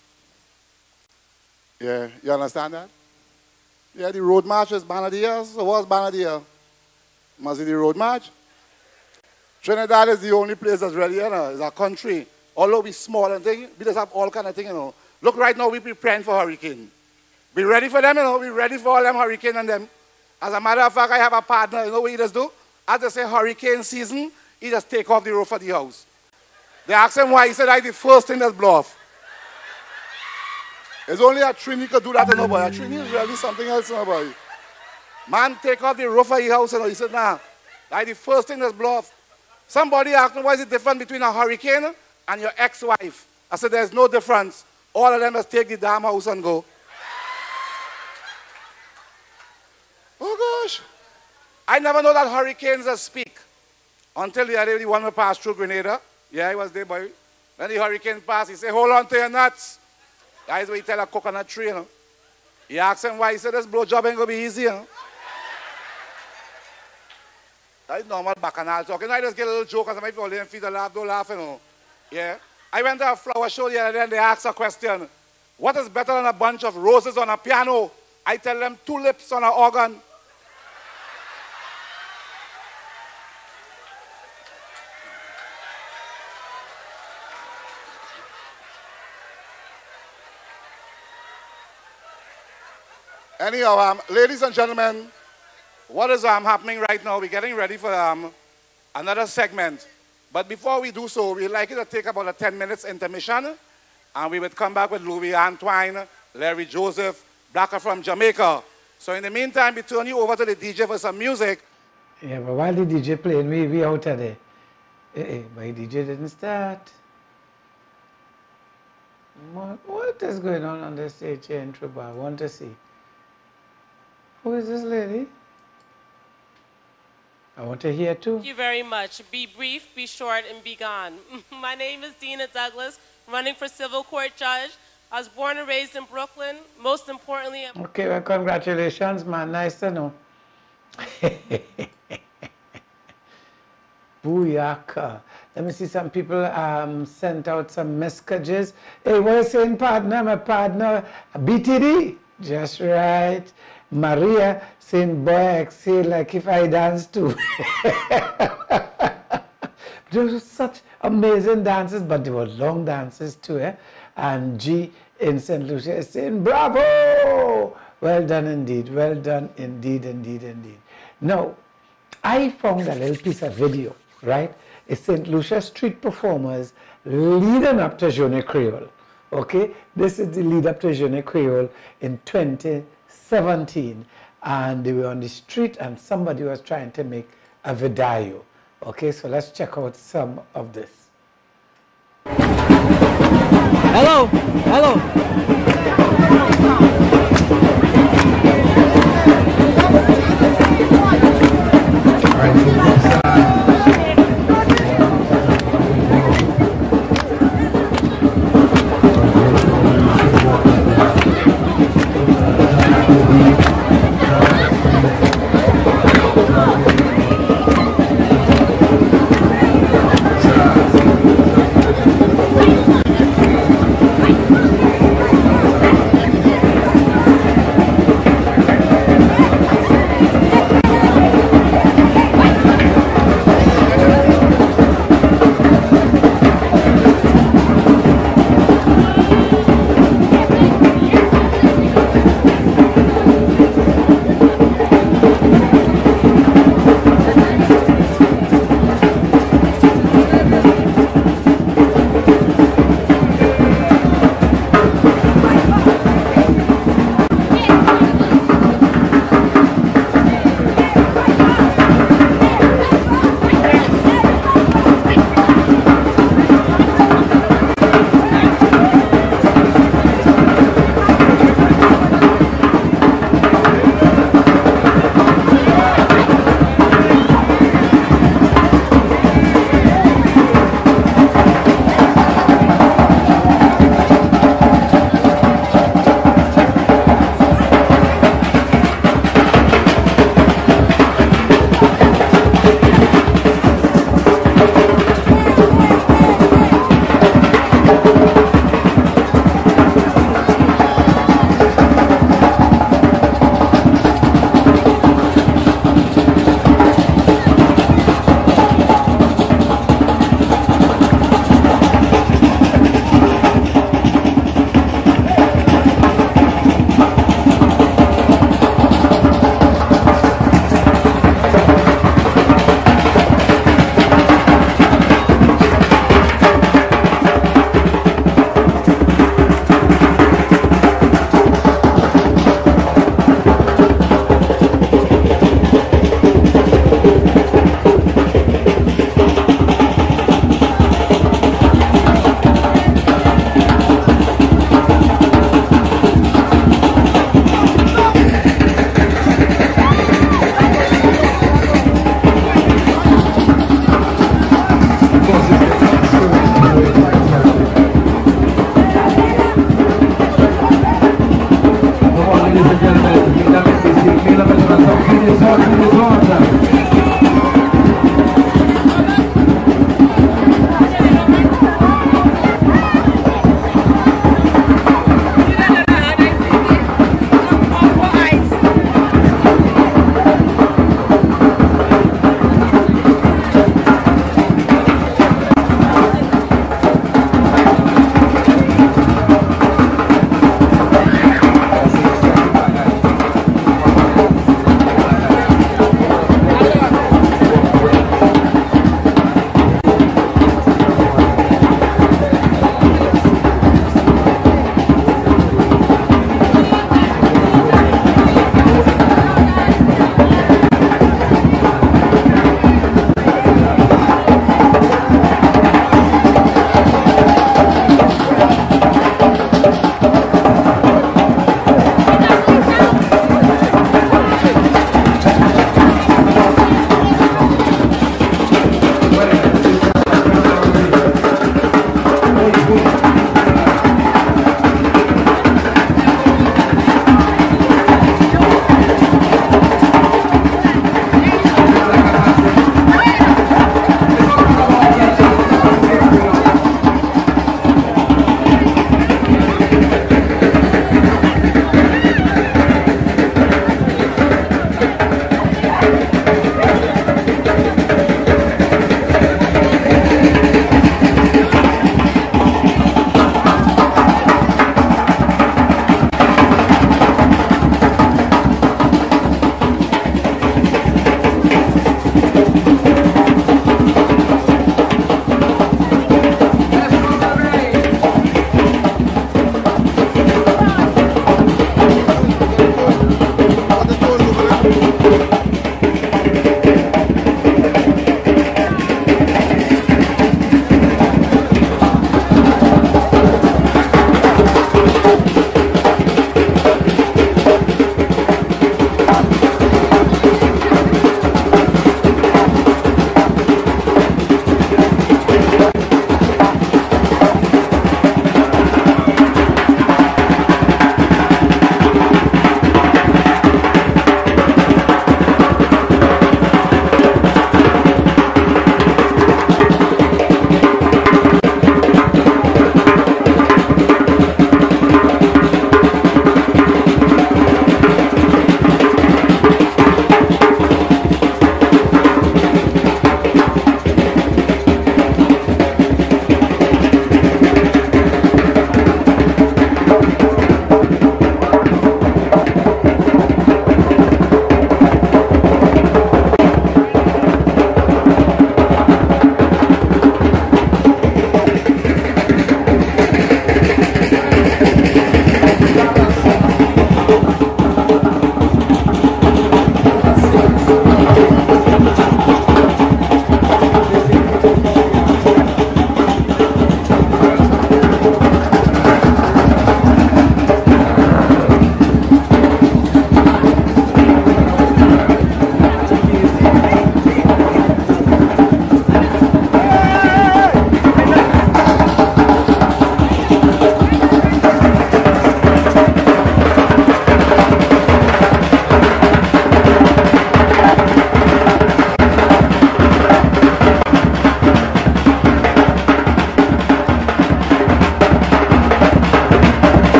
Yeah, you understand that? Yeah, the road march is Banadia. So what's Banadia? Must be the road march. Trinidad is the only place that's ready, you know. It's a country. Although we small and thing, we just have all kind of thing, you know. Look, right now, we're preparing for hurricane. Be ready for them, you know. We're ready for all them hurricane and them. As a matter of fact, I have a partner, you know what he does do? As they say hurricane season, he just take off the roof of the house. They asked him why. He said, that's the first thing that's blow off. It's only a Trini could do that, you know, boy. A Trini is really something else, you know, boy. Man, take off the roof of the house, you know. He said, nah, that's the first thing that's blow off. Somebody asked me, what is the difference between a hurricane and your ex-wife? I said, there's no difference. All of them must take the damn house and go. Oh, gosh. I never know that hurricanes speak until the other day, the one who passed through Grenada. Yeah, he was there, boy. When the hurricane passed, he said, hold on to your nuts. That is what he tell a coconut tree, you know. He asked him why. He said, this blowjob ain't going to be easy, you know. That is normal bacchanal talking. I just get a little joke and somebody fall in feet and laugh, don't laugh, you know. Yeah. I went to a flower show the other day and they asked a question. What is better than a bunch of roses on a piano? I tell them tulips on an organ. Anyhow, ladies and gentlemen, what is happening right now? We're getting ready for another segment. But before we do so, we'd like you to take about a 10 minutes intermission. And we would come back with Louis Antoine, Larry Joseph, Blacker from Jamaica. So in the meantime, we turn you over to the DJ for some music. Yeah, but while the DJ playing, we out of there. But the DJ didn't start. What is going on the stage here in Trouba? I want to see. Who is this lady? I want to hear too. Thank you very much. Be brief, be short, and be gone. My name is Dina Douglas, running for civil court judge. I was born and raised in Brooklyn. Most importantly, Okay, well, congratulations, man. Nice to know. Booyaka. Let me see, some people sent out some messages. Hey, what are you saying, partner? My partner, BTD? Just right. Maria saying, boy, I exhale like if I dance too. Those were such amazing dances, but they were long dances too. Eh? And G in St. Lucia is saying, bravo! Well done indeed. Well done indeed, indeed, indeed. Now, I found a little piece of video, right? It's St. Lucia street performers leading up to Journey Creole. Okay, this is the lead up to Journey Creole in 2017, and they were on the street and somebody was trying to make a video. Okay, so let's check out some of this. Hello, hello.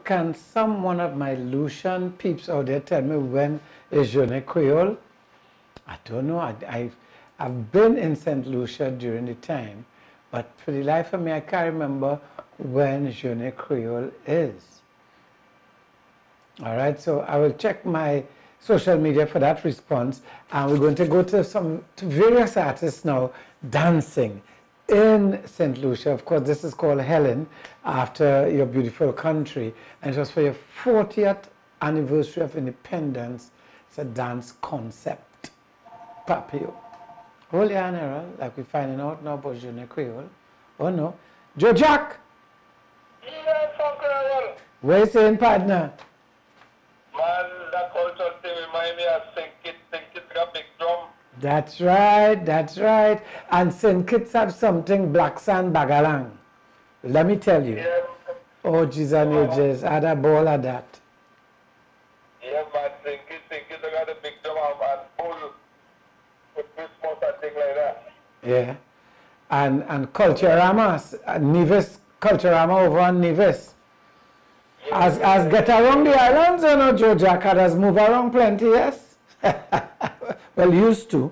can one of my Lucian peeps out there tell me when is Journée Creole? I don't know. I've been in St. Lucia during the time, but for the life of me, I can't remember when Journée Creole is. All right, so I will check my social media for that response, and we're going to go to various artists now dancing in St. Lucia. Of course, this is called Helen, after your beautiful country, and it was for your 40th anniversary of independence. It's a dance concept. Papio. Hold your hand, Harold, like we're finding out now about Journée Creole. Oh no. Joe Jack! Yes, Uncle. What are you saying, partner? Man, that culture thing remind me of St. Kitts got big drum. That's right, that's right. And St. Kitts have something, Black Sand Bagalang. Let me tell you. Yes. Oh, geez and ages, I had a ball of that. Yeah, man, St. Kitts got a big drum and bull for Christmas and things like that. Yeah. And Culturama, Nevis, Culturama over on Nevis. As get around the islands, you know, Joe Jack has moved around plenty, yes? Well, used to.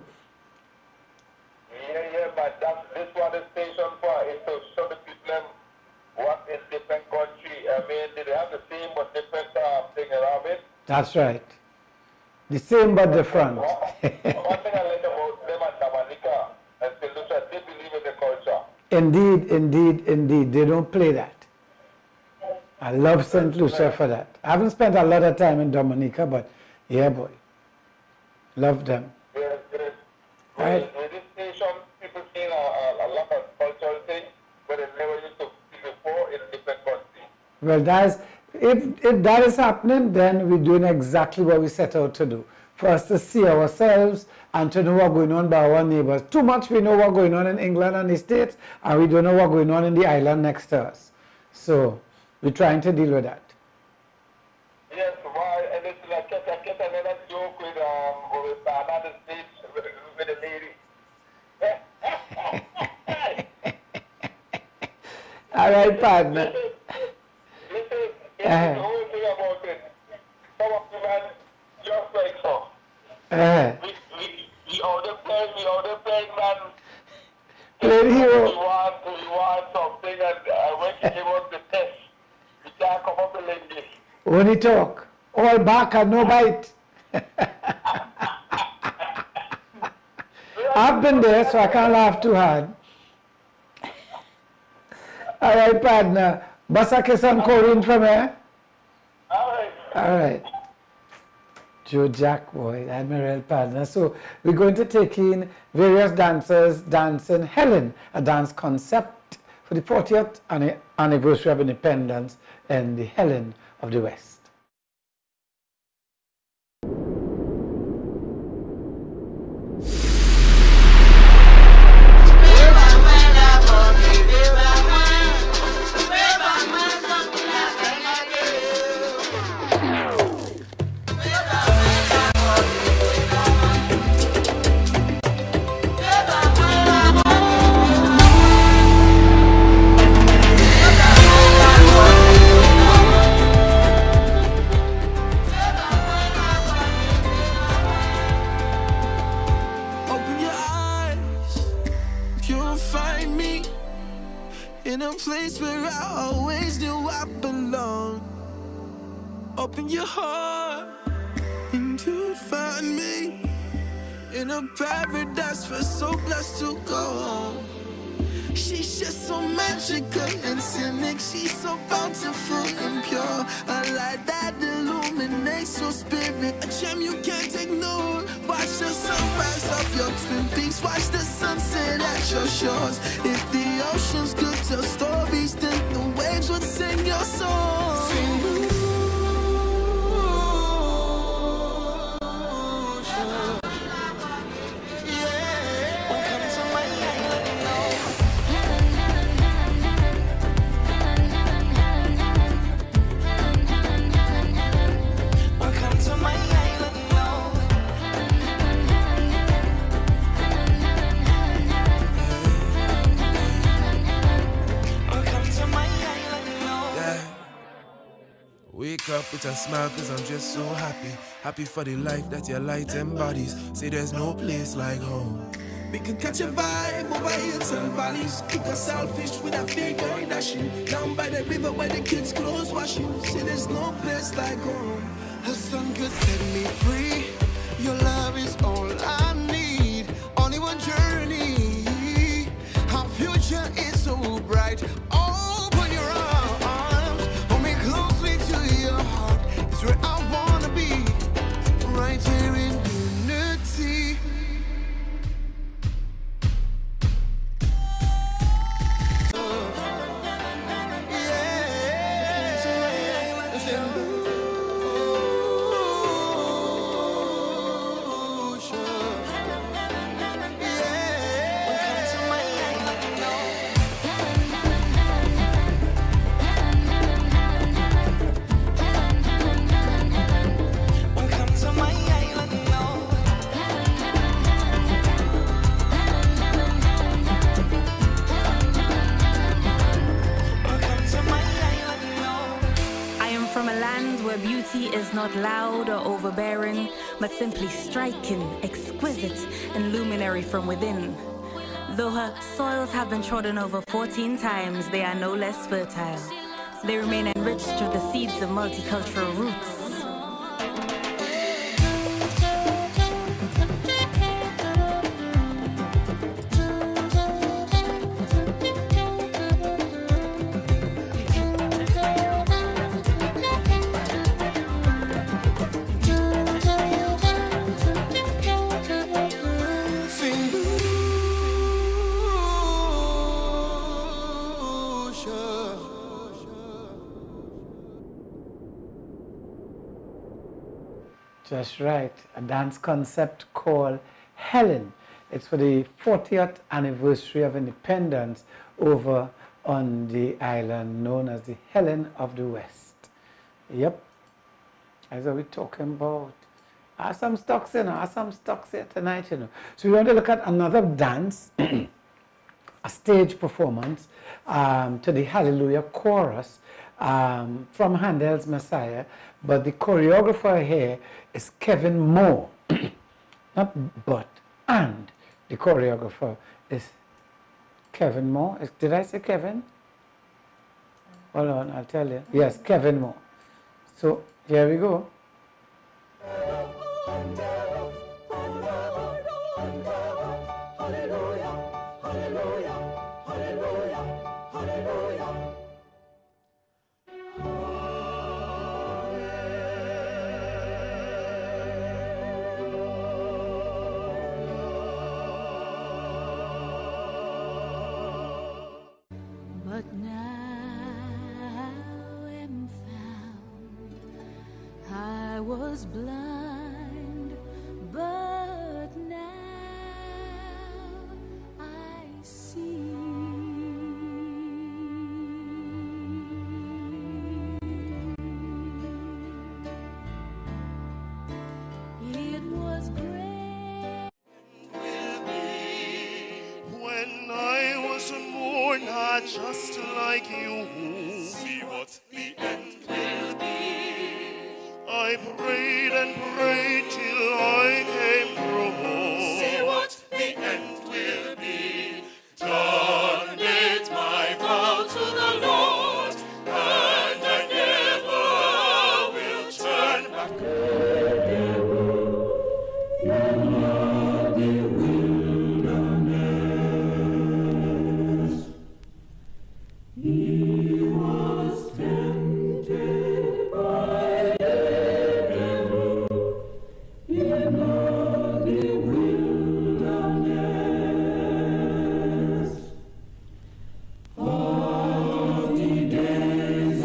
Yeah, but this what the station for is to show the people what is different country. I mean, they have the same but different thing around it. That's right. The same but different. One thing I like about them at Dominica and St. Lucia, they believe in the culture. Indeed, indeed, indeed. They don't play that. I love St. Lucia for that. I haven't spent a lot of time in Dominica, but yeah, boy. Love them. Yes. Right. With this station, people see a lot of cultural things, but they never used to see before in different countries. Well, if that is happening, then we're doing exactly what we set out to do. For us to see ourselves and to know what's going on by our neighbors. Too much we know what's going on in England and the States, and we don't know what's going on in the island next to us. So we're trying to deal with that. Yes, why? And it's like I get another joke with another stage with a lady. All right, partner. Listen, the whole thing about it. Some of the men just like so. We all the playing, man. Play hero. We want something, and when he gave us the test, we can't come up with English. Only talk. All back and no bite. I've been there, so I can't laugh too hard. All right, partner. Basa Kisan Corinne from here. All right. All right. Joe Jack, boy, Admiral partner. So we're going to take in various dancers dancing Helen, a dance concept for the 40th anniversary of independence and the Helen of the West. In a place where I always knew I belong. Open your heart and you'll find me in a paradise we're so blessed to go home. She's just so magical and scenic. She's so bountiful and pure. A light that illuminates your spirit. A gem you can't ignore. Watch the sunrise of your Twin Peaks. Watch the sunset at your shores. If the oceans could tell stories, then the waves would sing your song. Wake up with a smile cause I'm just so happy. Happy for the life that your light embodies. Say there's no place like home. We can catch a vibe over hills and valleys. Cook a selfish with a fake guy dashing. Down by the river where the kids clothes washing. Say there's no place like home. The sun could set me free. Your love is all I need. Only one journey. Our future is so bright. Open your arms. Hold me closely to your heart. It's where I wanna be. Right here in unity. Beauty is not loud or overbearing, but simply striking, exquisite, and luminary from within. Though her soils have been trodden over 14 times, they are no less fertile. They remain enriched with the seeds of multicultural roots. Just right, a dance concept called Helen. It's for the 40th anniversary of independence over on the island known as the Helen of the West. Yep, that's what we're talking about. Are some stocks in, are some stocks here tonight, you know. So we want to look at another dance, a stage performance to the Hallelujah Chorus from Handel's Messiah, but the choreographer here is Kevin Moore. Not but, and the choreographer is Kevin Moore. Did I say Kevin? Hold on, I'll tell you. Yes, Kevin Moore. So here we go. But now am found. I was blind, but now I see. It was great. When I was born, not just like you. See what the end will be. I prayed and prayed till I came through. See what the end will be. Done made my vow to the Lord, and I never will turn back. He was tempted by devil in the wilderness. 40 days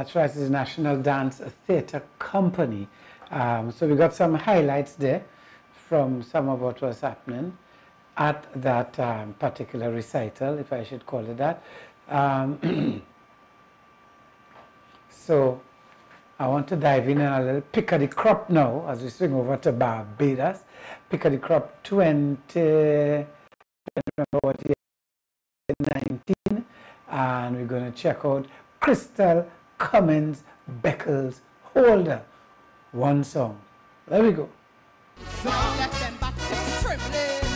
That's right, it's the National Dance Theatre Company. So we got some highlights there from some of what was happening at that particular recital, if I should call it that. So I want to dive in a little pick of the crop now as we swing over to Barbados. Pick of the crop 20, remember what year, 19, and we're going to check out Crystal Cummins Beckles Holder. One song. There we go. Left them back trembling.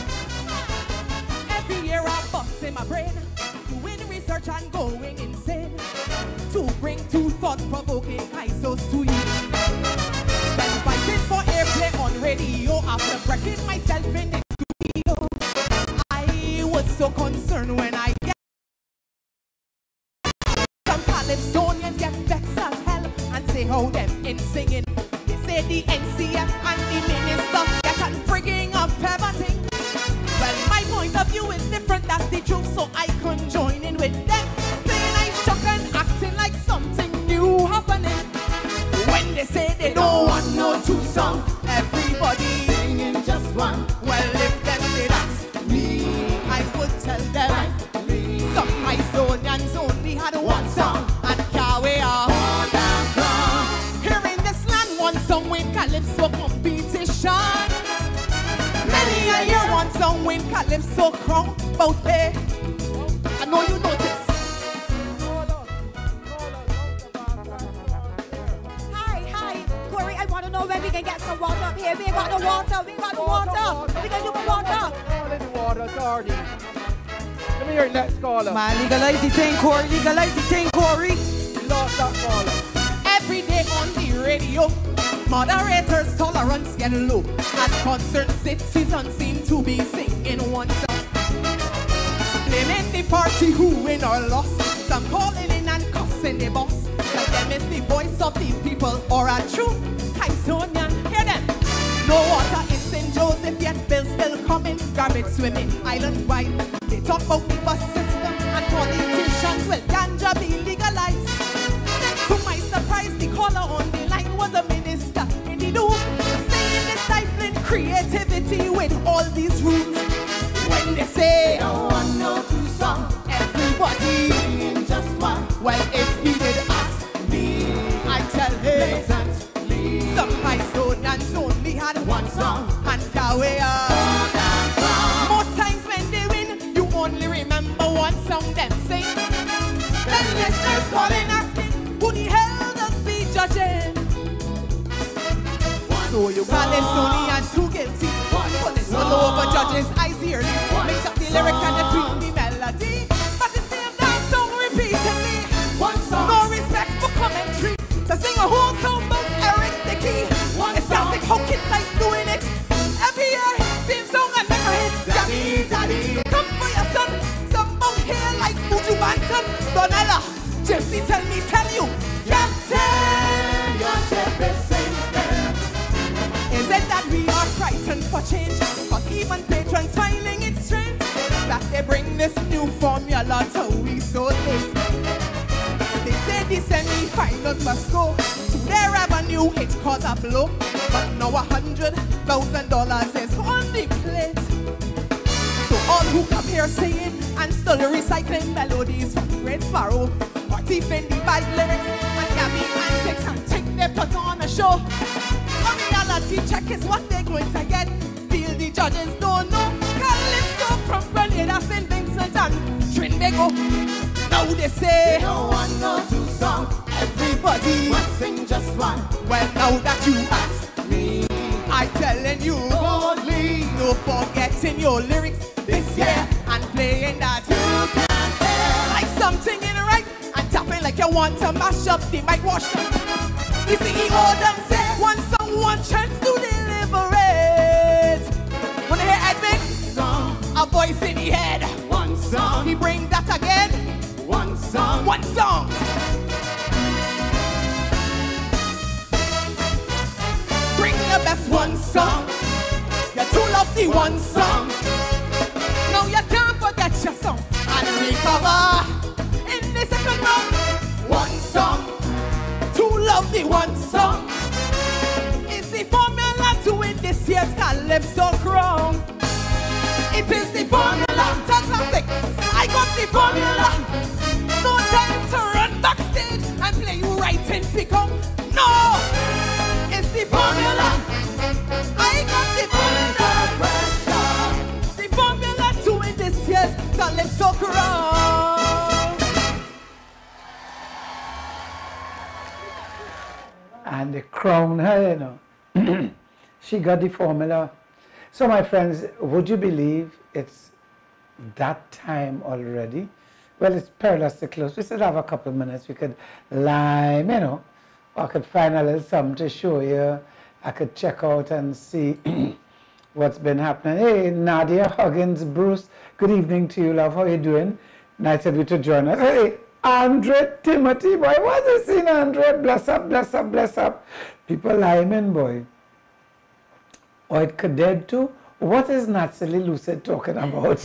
Every year I bust in my brain, doing research and going insane to bring two thought-provoking ISOs to you. Then fighting for airplay on radio after breaking myself in the studio. I was so concerned when I get some Calypsonians get vexed as hell and say how them in singing. They say the NCF and the minister get on frigging up everything. Well, my point of view is different, that's the truth, so I can join in with them. Playing I shock and acting like something new happening. When they say they don't want no two songs, everybody singing just one. Well, if them did ask me, I would tell them some Isonians only had one song, and Yahweh are here in this land, one song with Calypso competition. Many a year one song with Calypso crown, both there. I know you notice. Hi, Corey, I want to know when we can get some water up here. We got the water, we got the water. What are we going to do with water? Call in the water authority. Let me hear your next caller. Man, legalize the thing, Corey. Legalize the thing, Corey. We lost that caller. Every day on the radio, moderators' tolerance get low as concerned citizens seem to be singing one song. Blaming the party who win or lost. Some calling in and cussing the boss. Like them is the voice of the people or a true Calypsonian. Hear them. No water in St. Joseph yet, bills still coming. Garbage swimming island-wide. They talk about the bus system and politicians will ganja be legalized. To my surprise, the caller on the line was a minister in the doom, saying the stifling creativity with all these rules. When they say, no one knows two songs, everybody singing just one. Well, if he did ask me, I tell him, some Isonians only had one song, and Yahweh. Most times when they win, you only remember one song them sing. Then listeners calling asking, who the hell does be judging? So you Calypsonians too guilty. Put this all over judges' eyes yearly. Mix up the lyrics and the tune, the melody. But the same damn song repeatedly. One song. No respect for commentary. So sing a whole song about Eric Dickey. It sounds like how kids like doing it. Every year, same song and never hit. Daddy, daddy, come for your son. Some out here like Buju Banton. Donella, Gypsy, tell you. Captain, your ship is sinking. Is it that we are frightened for change? Cause even patrons finding it strange that they bring this new formula to we so late. They say the semi-finals must go to their revenue, it cause a blow. But now $100,000 is on the plate. So all who come here singing and still recycling melodies from Great Sparrow, or thieving the bad lyrics and Gabby antics and think they put on a show. A reality check is what they're going to get. Feel the judges don't know. Calypso from Grenada, St. Vincent and Trinbago. Now they say, no one knows two songs. Everybody must sing just one. Well, now that you ask me, I'm telling you boldly, no forgetting your lyrics this year and playing that you can hear. Like something in the right and tapping like you want to mash up the mic, wash them. The CEO them say, one song, one chance to deliver it. Wanna hear Edmund? Song. A voice in the head. One song. He bring that again. One song. One song. Bring the best one song. You too love the one song. Now you can't forget your song and recover in the second round. One song. love the one song. It's the formula to win this year's Calypso crown. It is the formula. Classic. I got the formula. No time to run backstage and play you right in pick-up. No, it's the formula. I got the formula. The formula to win this year's Calypso crown. And they crown her, you know. She got the formula. So my friends, would you believe it's that time already? Well, it's perilously close. We still have a couple of minutes. We could lime, you know, or I could find a little something to show you. I could check out and see what's been happening. Hey, Nadia Huggins, Bruce, good evening to you, love. How you doing? Nice of you to join us. Hey, Andre Timothy, boy, what is it, Andre? Bless up, bless up, bless up. People liming, boy. Or it could dead too. What is Natalie Lucid talking about?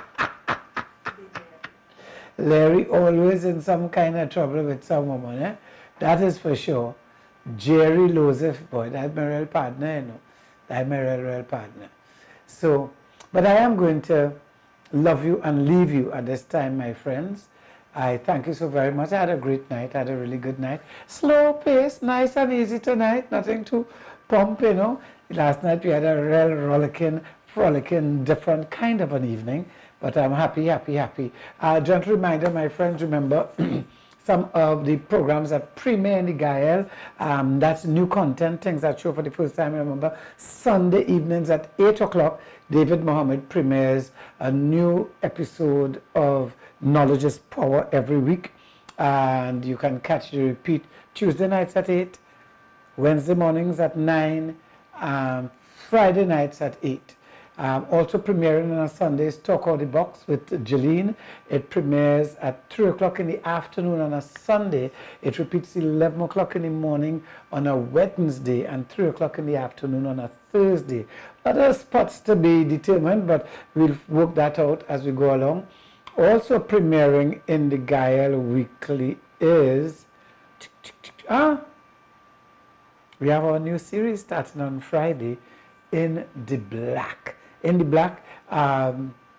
Larry always in some kind of trouble with some woman, eh? That is for sure. Jerry Losef, boy, that's my real partner, you know. That's my real partner. So, but I am going to love you and leave you at this time, my friends. I thank you so very much. I had a great night. I had a really good night. Slow pace, nice and easy tonight. Nothing too pump, you know. Last night we had a real rollicking, frolicking, different kind of an evening. But I'm happy, happy, happy. Gentle reminder, my friends, remember some of the programs that premiere in the Gael. That's new content, things that show for the first time. Remember, Sunday evenings at 8 o'clock, David Mohammed premieres a new episode of Knowledge is Power every week. And you can catch the repeat Tuesday nights at 8, Wednesday mornings at 9, Friday nights at 8. Also premiering on Sundays, Talk Out the Box with Jeline. It premieres at 3 o'clock in the afternoon on a Sunday. It repeats 11 o'clock in the morning on a Wednesday and 3 o'clock in the afternoon on a Thursday. Other spots to be determined, but we'll work that out as we go along. Also premiering in the Gael Weekly is... we have our new series starting on Friday, In the Black. In the Black, a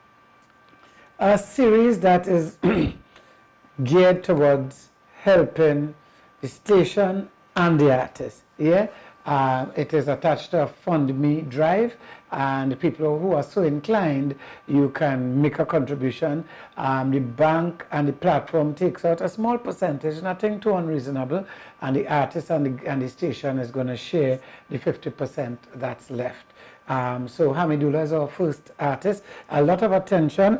series that is geared towards helping the station and the artist. Yeah, it is attached to a Fund Me drive, and people who are so inclined, you can make a contribution. The bank and the platform takes out a small percentage, nothing too unreasonable, and the artist and the station is going to share the 50% that's left. So Hamidullah is our first artist. A lot of attention.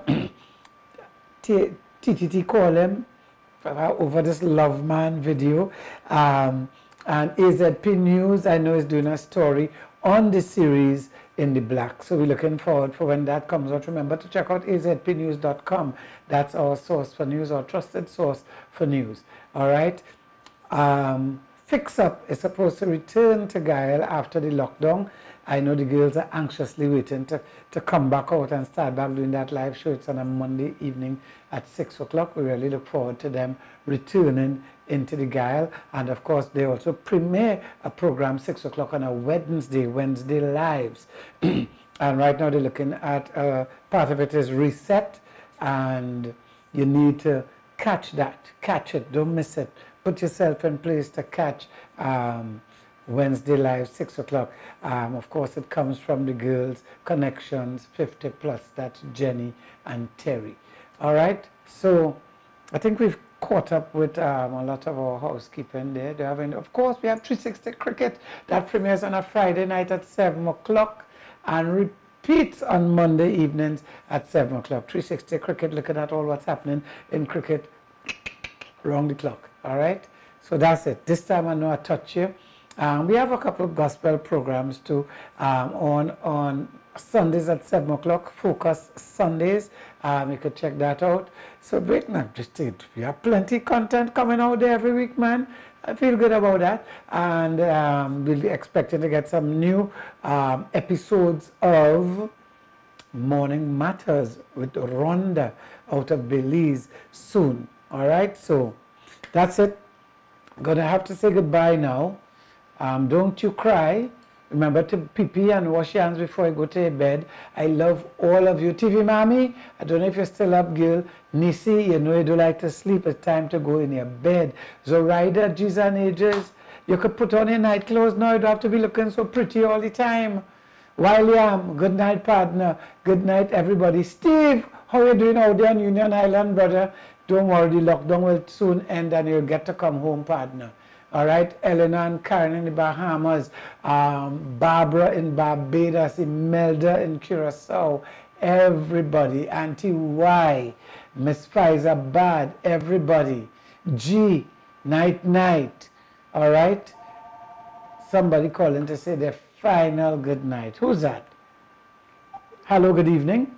TTT call him over this Love Man video. And AZP News, I know, is doing a story on the series In the Black. So we're looking forward for when that comes out. Remember to check out azpnews.com. That's our source for news, our trusted source for news. All right. Fix Up is supposed to return to Gael after the lockdown. I know the girls are anxiously waiting to come back out and start back doing that live show. It's on a Monday evening at 6 o'clock. We really look forward to them returning into the Gael. And of course, they also premiere a program 6 o'clock on a Wednesday Lives. And right now they're looking at, part of it is Reset. And you need to catch that, catch it, don't miss it. Put yourself in place to catch Wednesday Live, 6 o'clock. Of course, it comes from the girls, Connections, 50 plus. That's Jenny and Terry. All right. So I think we've caught up with a lot of our housekeeping there. Of course, we have 360 Cricket. That premieres on a Friday night at 7 o'clock and repeats on Monday evenings at 7 o'clock. 360 Cricket, looking at all what's happening in cricket round the clock. All right. So that's it. This time I know I touch you. We have a couple of gospel programs too on Sundays at 7 o'clock, Focus Sundays. You could check that out. So wait, not just it. We have plenty of content coming out there every week, man. I feel good about that. And we'll be expecting to get some new episodes of Morning Matters with Rhonda out of Belize soon. All right, so that's it. Gonna have to say goodbye now. Don't you cry. Remember to pee and wash your hands before you go to your bed. I love all of you. TV Mommy, I don't know if you're still up, girl. Nisi, you know you do like to sleep. It's time to go in your bed. Zoraida, G's and Ages, you could put on your night clothes now. You don't have to be looking so pretty all the time. William, good night, partner. Good night, everybody. Steve, how you doing out there on Union Island, brother? Don't worry, the lockdown will soon end and you'll get to come home, partner. All right, Eleanor and Karen in the Bahamas, Barbara in Barbados, Imelda in Curacao, everybody, Auntie Y, Miss Pfizer Bad, everybody, G, night, all right? Somebody calling to say their final good night. Who's that? Hello, good evening.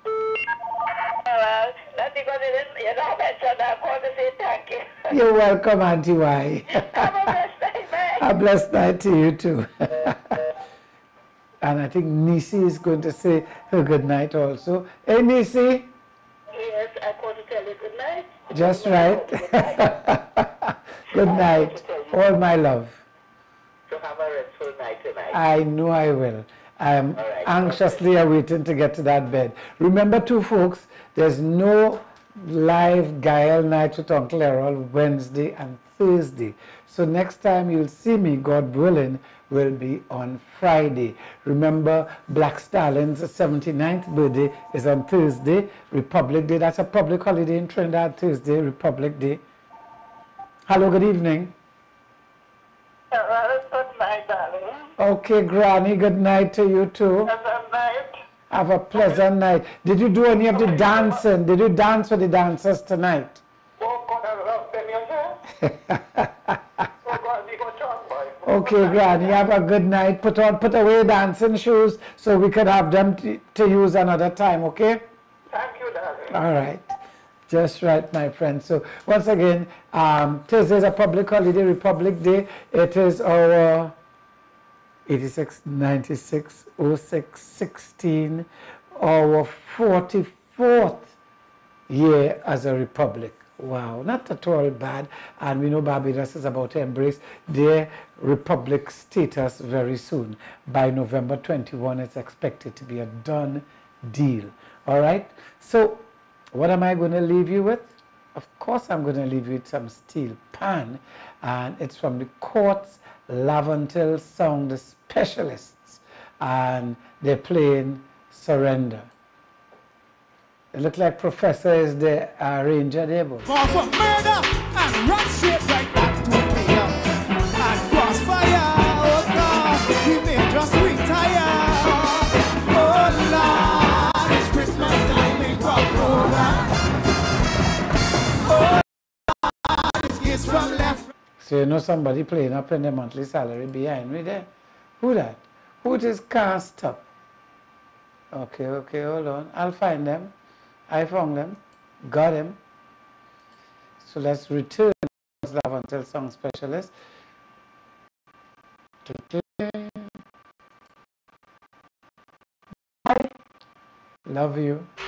That's because you don't mention that. I want to say thank you. You're welcome, Auntie Y. Have a blessed night, bye. A blessed night to you too. And I think Nisi is going to say her good night also. Hey, Nisi. Yes, I want to tell you good night. Just right. Good night. All my love. So have a restful night tonight. I know I will. I'm anxiously awaiting to get to that bed. Remember too, folks, there's no live Gael night with Uncle Errol Wednesday and Thursday. So next time you'll see me, God willing, will be on Friday. Remember, Black Stallin's 79th birthday is on Thursday, Republic Day. That's a public holiday in Trinidad, Thursday, Republic Day. Hello, good evening. Good night, darling. Okay, Granny, good night to you too. Good night. Have a pleasant night. Did you do any of the dancing? Did you dance with the dancers tonight? Oh, God, I love them, you Oh, God, you go talk, boy. Okay, Granny, have a good night. Put away dancing shoes so we could have them to use another time, okay? Thank you, darling. All right. Just right, my friend. So once again, Thursday is a public holiday, Republic Day. It is our 86, 96, 06, 16, our 44th year as a republic. Wow, not at all bad. And we know Barbados is about to embrace their republic status very soon. By November 21, it's expected to be a done deal. All right? So what am I going to leave you with? Of course, I'm going to leave you with some Steel Pan. And it's from the Courts Laventille Sound Specialists. And they're playing Surrender. It looks like Professor is the arranger there, boy. Fall for murder and run straight right back to pay up. And crossfire, oh God, we may just retire. Oh Lord, it's Christmas time, we got program. Oh Lord, it's gifts from left. So you know somebody playing up in the monthly salary behind me there? Who that? Who is cast up? Okay, hold on. I'll find them. I found them. Got him. So let's return to the Laventille Song Specialist. Love you.